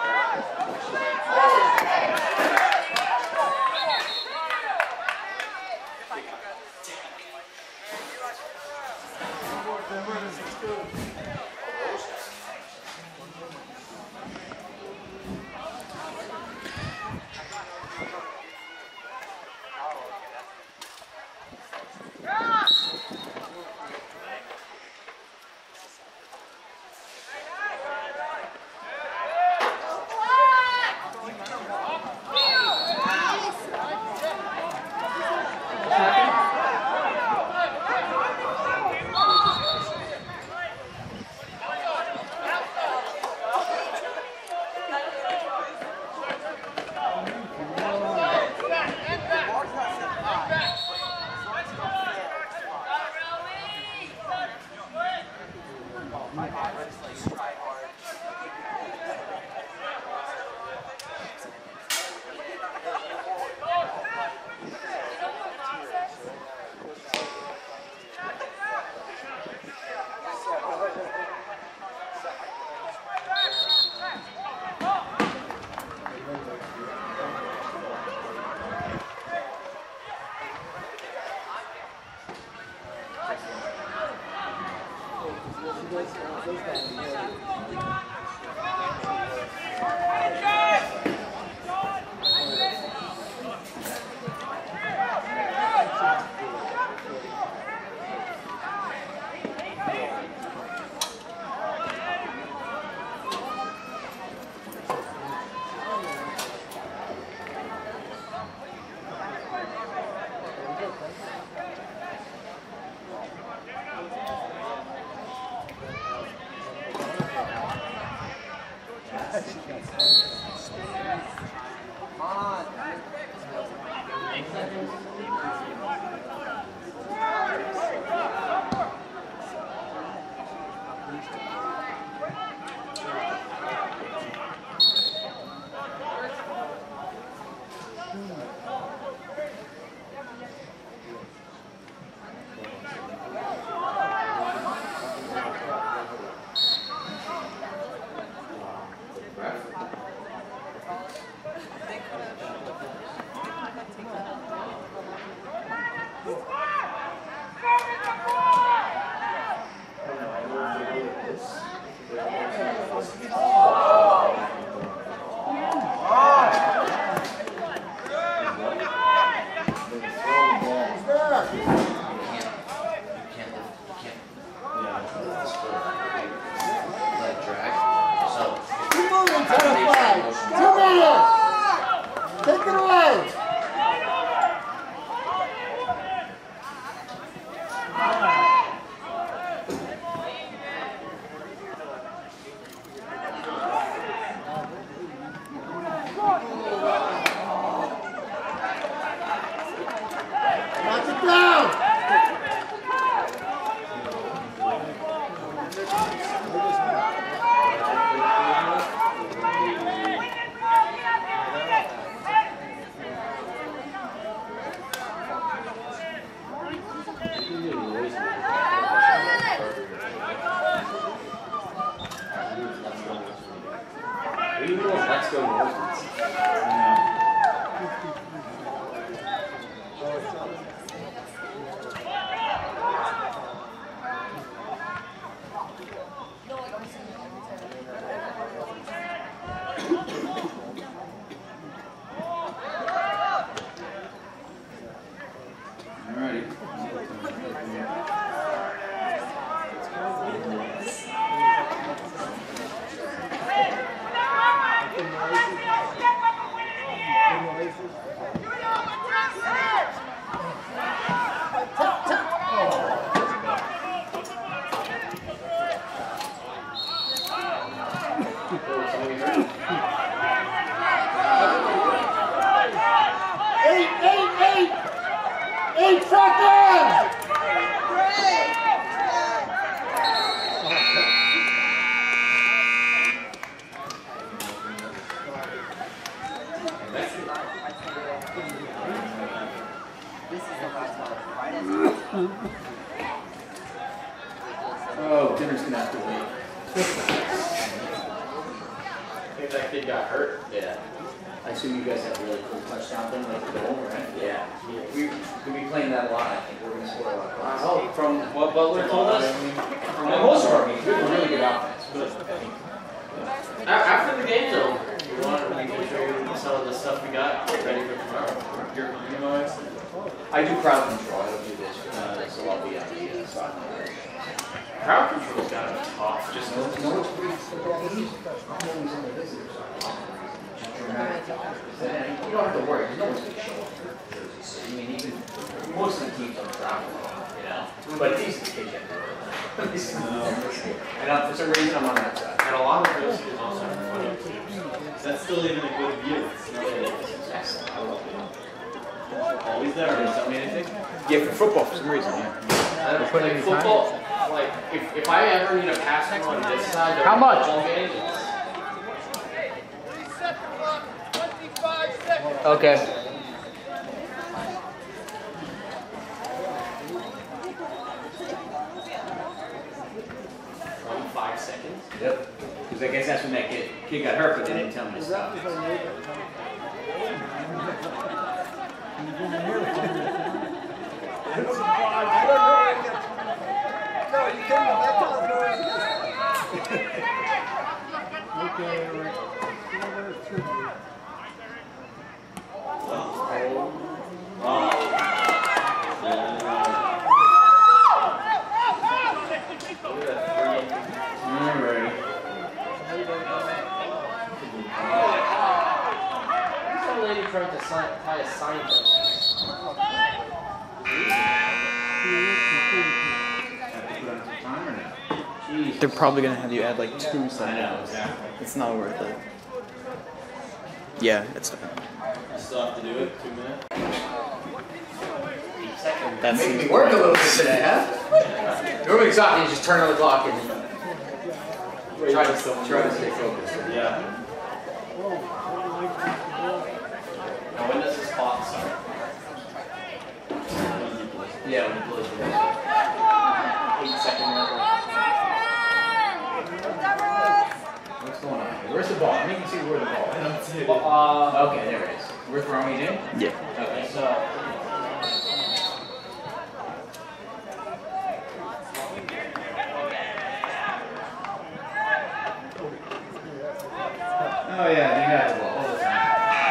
Let's go Moses. Oh, dinner's gonna have to wait. I think that kid got hurt. Yeah. I assume you guys have a really cool touchdown thing like the goal, right? Yeah. We'll be playing that a lot. I think we're gonna score a lot of points. Oh, from what Butler told us? From most of our games, we have a really good offense. After the game's over, we can show you some of the stuff we got ready for tomorrow. I do crowd control. I don't do this, so I'll be on the side. Crowd control's gotta be tough. Just No, it's pretty football easy. I'm always on the visitors side. Dramatic. You don't have to worry. No one's gonna show up for Jersey City. I mean, even most of the teams on travel, you know. But these kids have to worry. And for some reason, I'm on that side. and a lot of those kids also have funny teams. That's still even a good view. It's not Excellent. I love it. always there. Does that mean anything? Yeah, for football, for some reason, yeah. Like football, like if I ever need a pass on this side of How much? the football game, it's Okay. 5 seconds. Yep. Because I guess that's when that kid got hurt, but they didn't tell me to stop. Trying to tie a sign to They're probably gonna have you add like 2 seconds. I know, exactly. It's not worth it. Yeah, it's. You still have to do it, 2 minutes. 8 seconds. That's Making me work a little bit today, huh? Normally it's not, you just turn on the clock and try to stay focused. Yeah. Now when does this clock start? Yeah, when you close the 8 second interval. What's going on? Where's the ball? Let me see where the ball is. Okay, there it is. We're throwing it in? Yeah. Okay. So. Oh yeah, they got the ball all the time.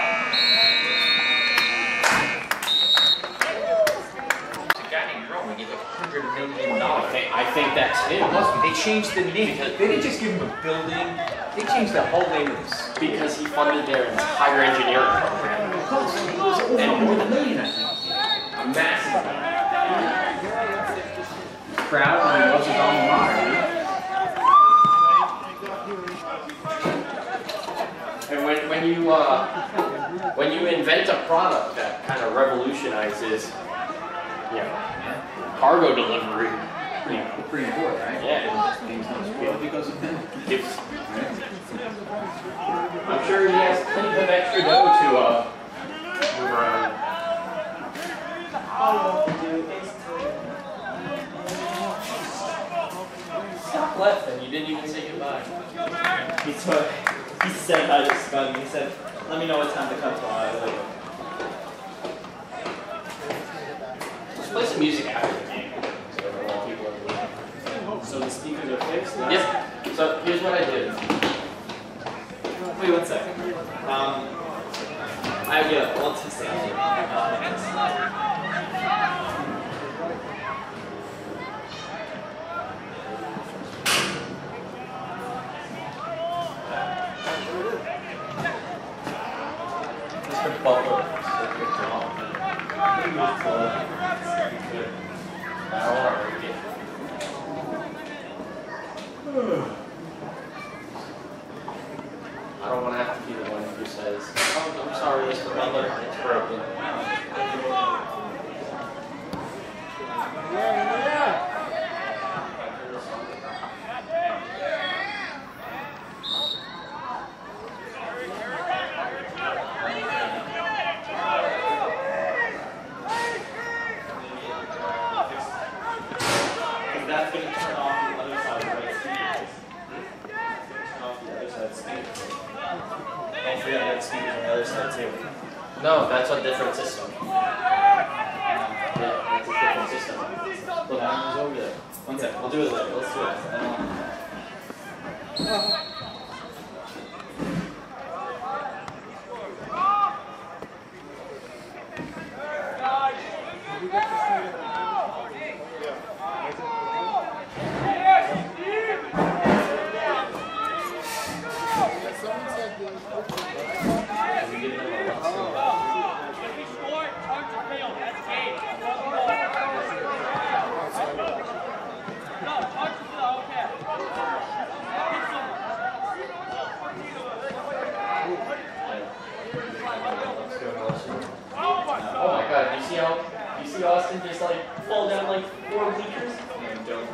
It's a guy named Roman. He's like $100 million. I think that's him. It must be. They changed the name. They didn't just give him a building. They changed the whole name of this. Because he funded their entire engineering program. It was over more than $1 million, I think. A massive amount. Proud when he loves his alma mater. And when you invent a product that kind of revolutionizes, Yeah. Cargo delivery. Pretty important, right? Yeah. Things don't spoil because of him. It's, Right? I'm sure he has plenty of extra dough to move around. Stop laughing. You didn't even say goodbye. He said hi to Scotty. He said, let me know what time to come to. I was like, Let's play some music after the game. So while people are leaving. so the speakers are fixed? Now? Yep. So here's what I did. Wait 1 second. Yeah, I'll test it out. Mr. Butler. I don't want to have to be the one who says, oh, I'm sorry, Mr. Butler, it's broken. Because that's going to turn off the other side of the right speakers. Turn off the other side speakers. Don't forget that speakers on the other side too. No, that's a different system. Yeah, that's a different system. Look, Adam's over there. 1 second, we'll do it later. Let's do it. Oh my god, you see Austin just like fall down like 4 bleachers? And don't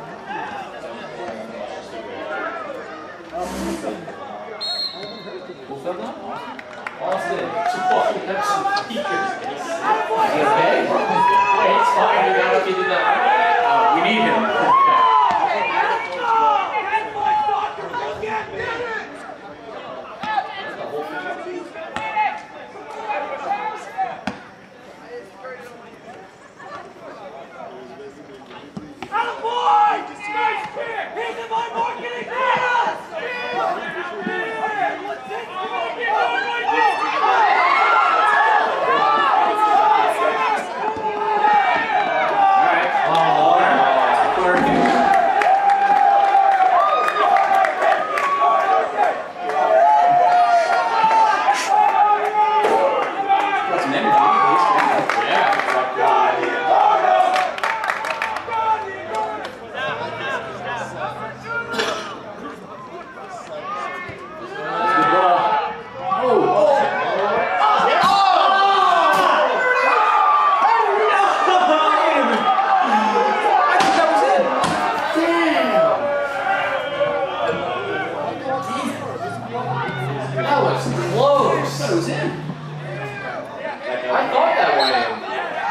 Who fell down? Austin, just walking up some speakers. You okay? Hey, it's fine, you got what you did that. we need him. That was close. That was in. I thought that went in.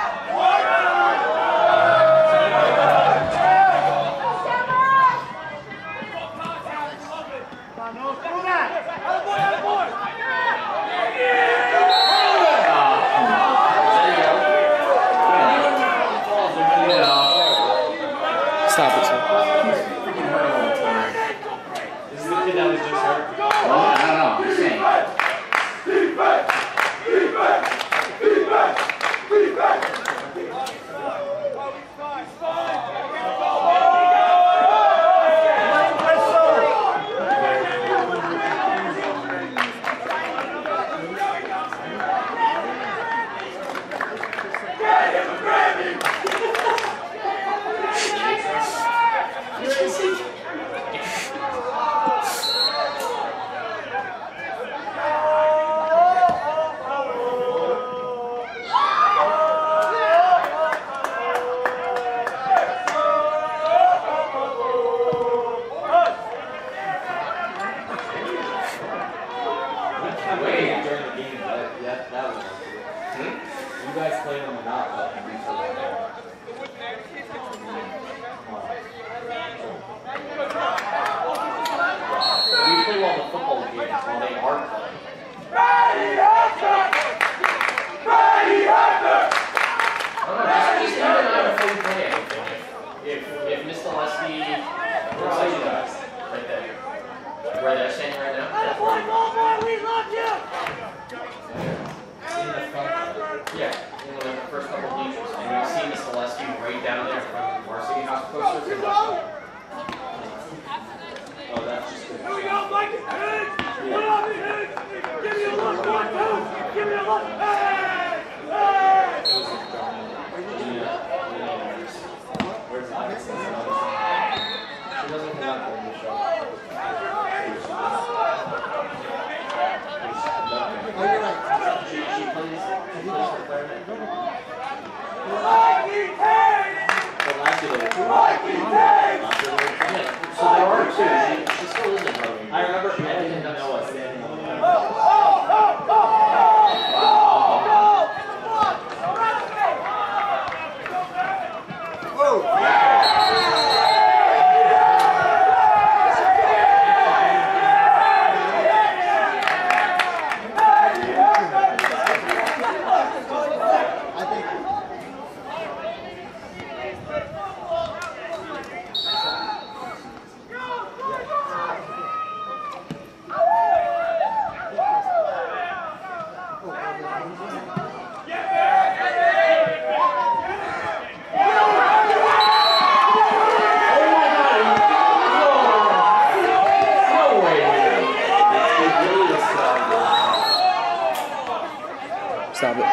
Stop it, sir. This is the kid that was just hurt. Well, I don't know, I'm just saying. down there from Varsity House closer to Lucky. Oh, that's just good. Here we go, Mike! Hey! Put on me, hey! Give me a look, 1, 2! Give me a look, hey! Hey! Where's the next thing? She doesn't come out there in the show. Oh, you're right. She plays for clarinet. So there are two. She still isn't voting. I remember Eddie and Noah standing on the Stop it.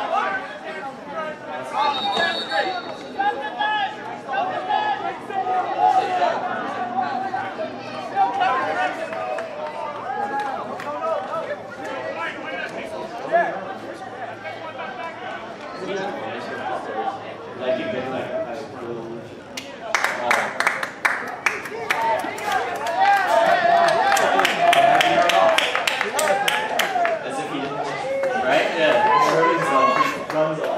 Like you've been like a little as if he didn't, right? Yeah. Hurt himself, he runs off.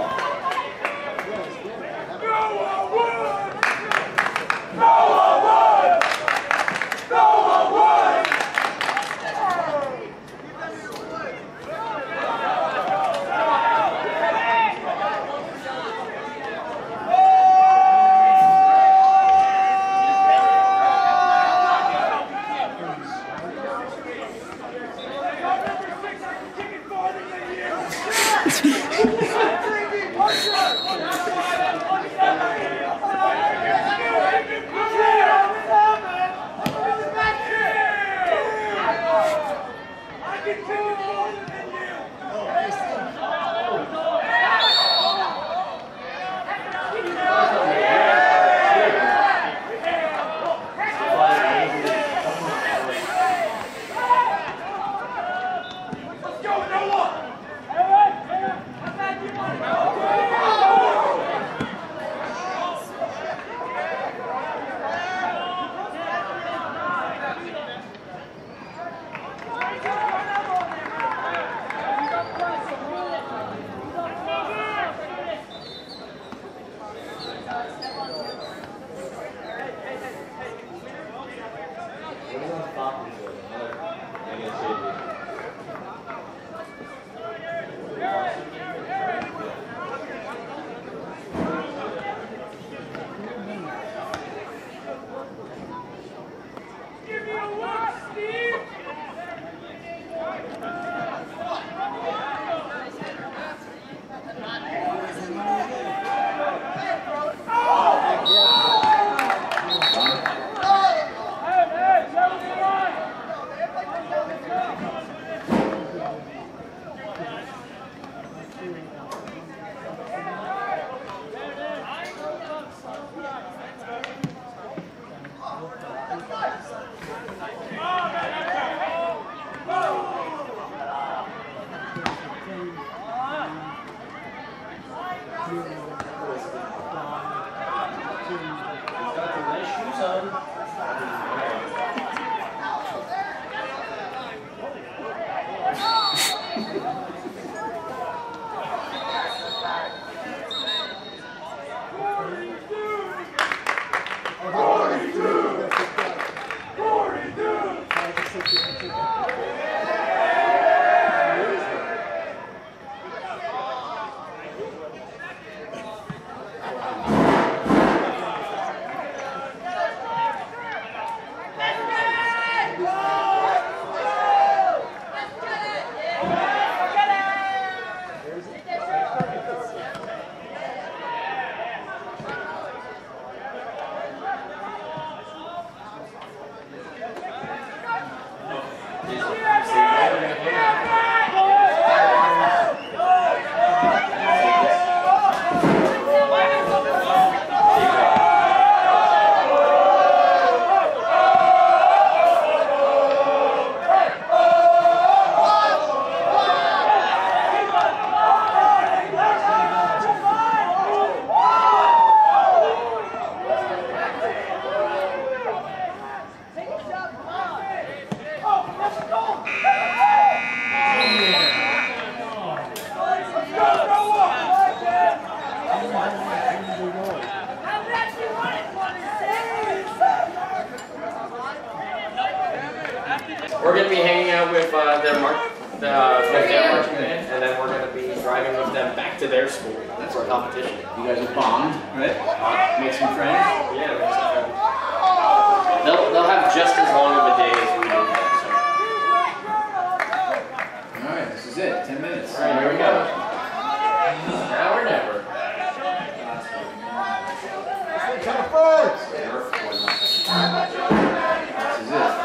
We're gonna be hanging out with their marching band, and then we're gonna be driving with them back to their school. That's our competition. You guys are bombed, right? Make some friends? Yeah, make some friends. They'll have just as long of a day as we do. Alright, this is it. 10 minutes. Alright, here we go. Now or never. This is it.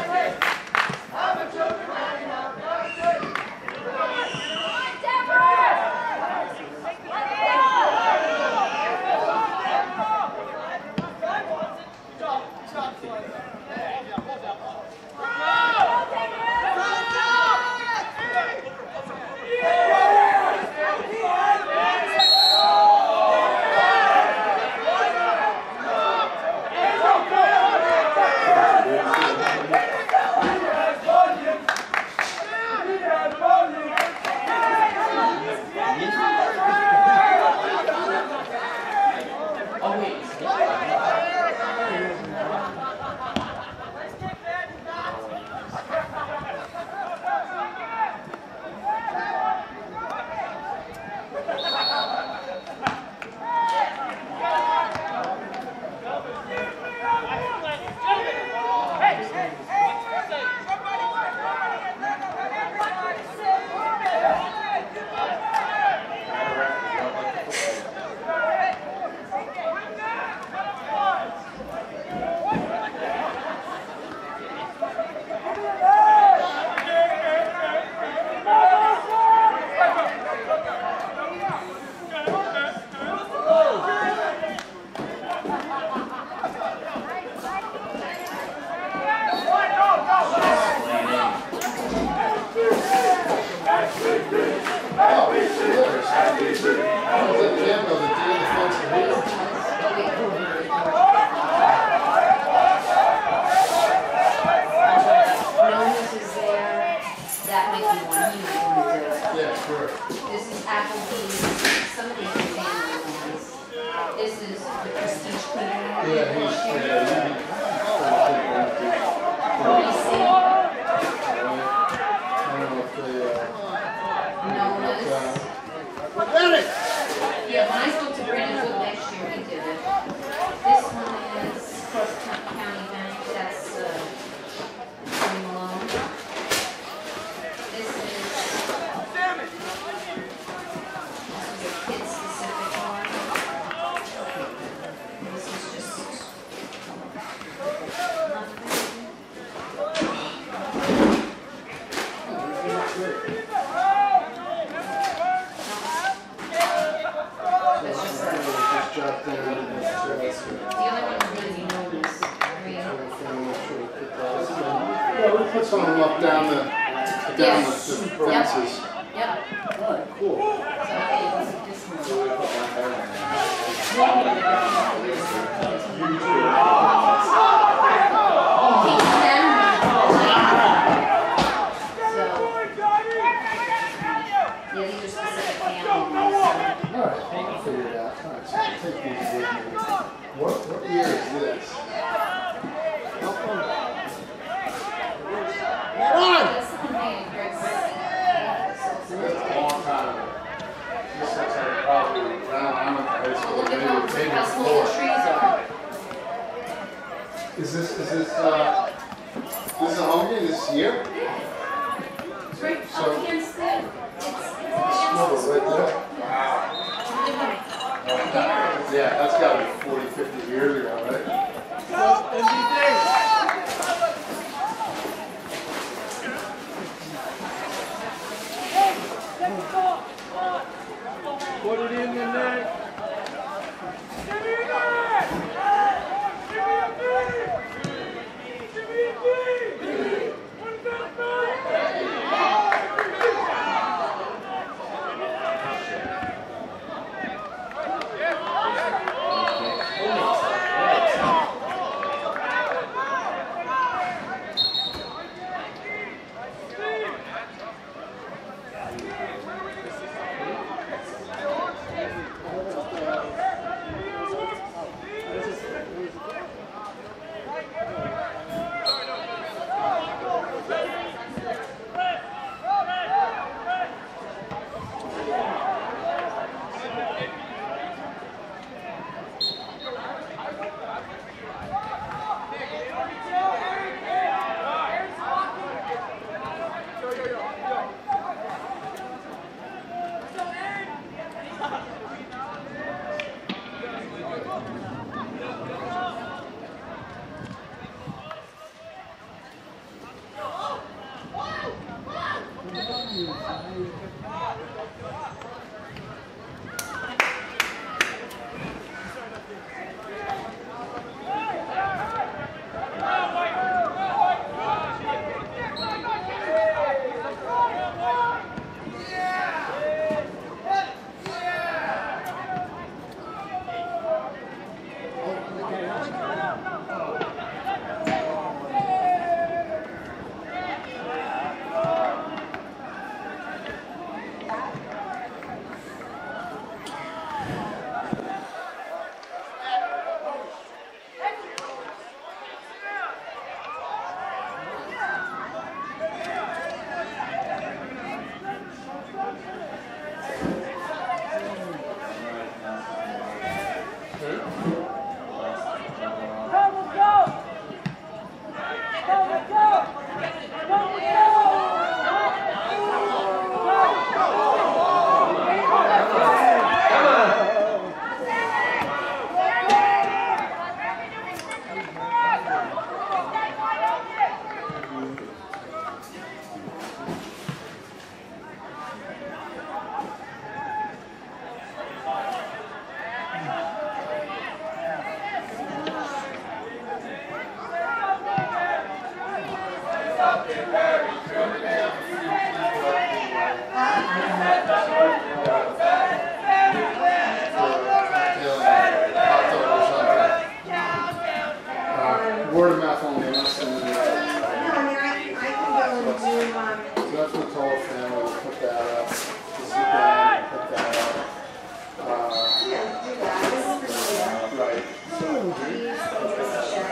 Word of mouth only, I'm not sending it. No, I mean, I can go and do, So that's what told family, we'll put that up. This is down, put that up. yeah, do that. This is for sure. Right. Please, check.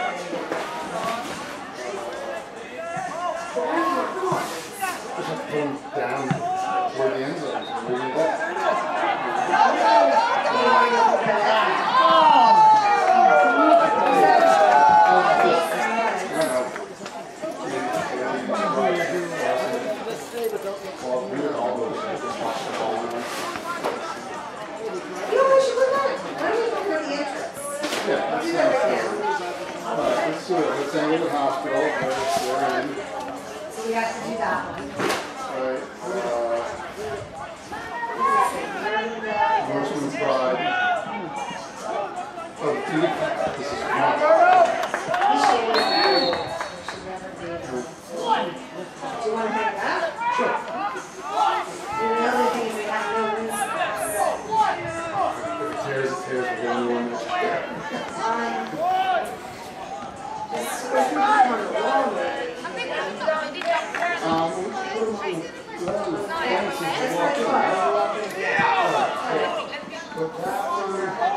Come on. Just have to put them down where the end zone is. Where you go. Let's do it. Let's angle the hospital. We're in. So we have to do that one. Alright. Horseman's Bride. Oh, dude. This is fun. Do you want to pick it up? Sure. And the other thing is we have no wins. If it tears, it tears. We're going to win it. Just we're on the wall lately. Put that one.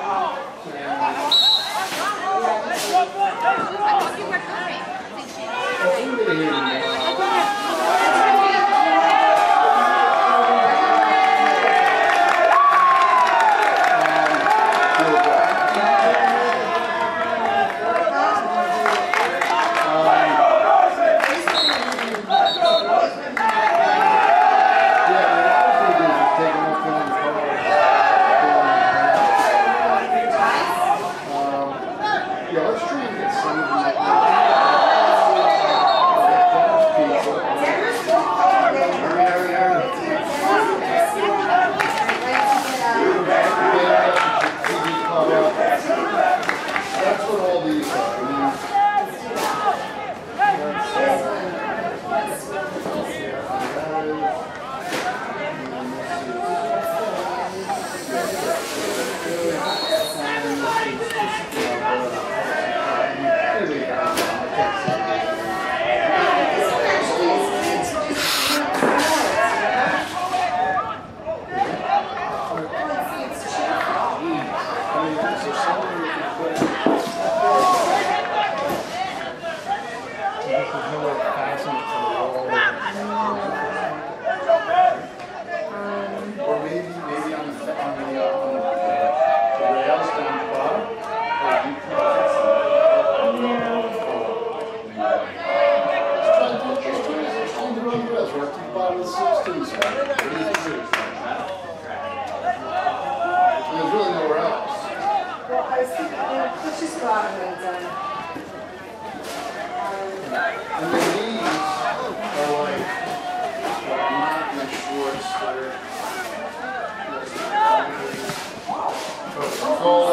Yeah, let's try and get some of them. That's what all these are. Or maybe on the rails down the bottom, or you can on the road rails, right to the bottom of the 16s. There's really nowhere else. Well, I was thinking, let's just go out and done. And then these are like Martin and Schwartz that are.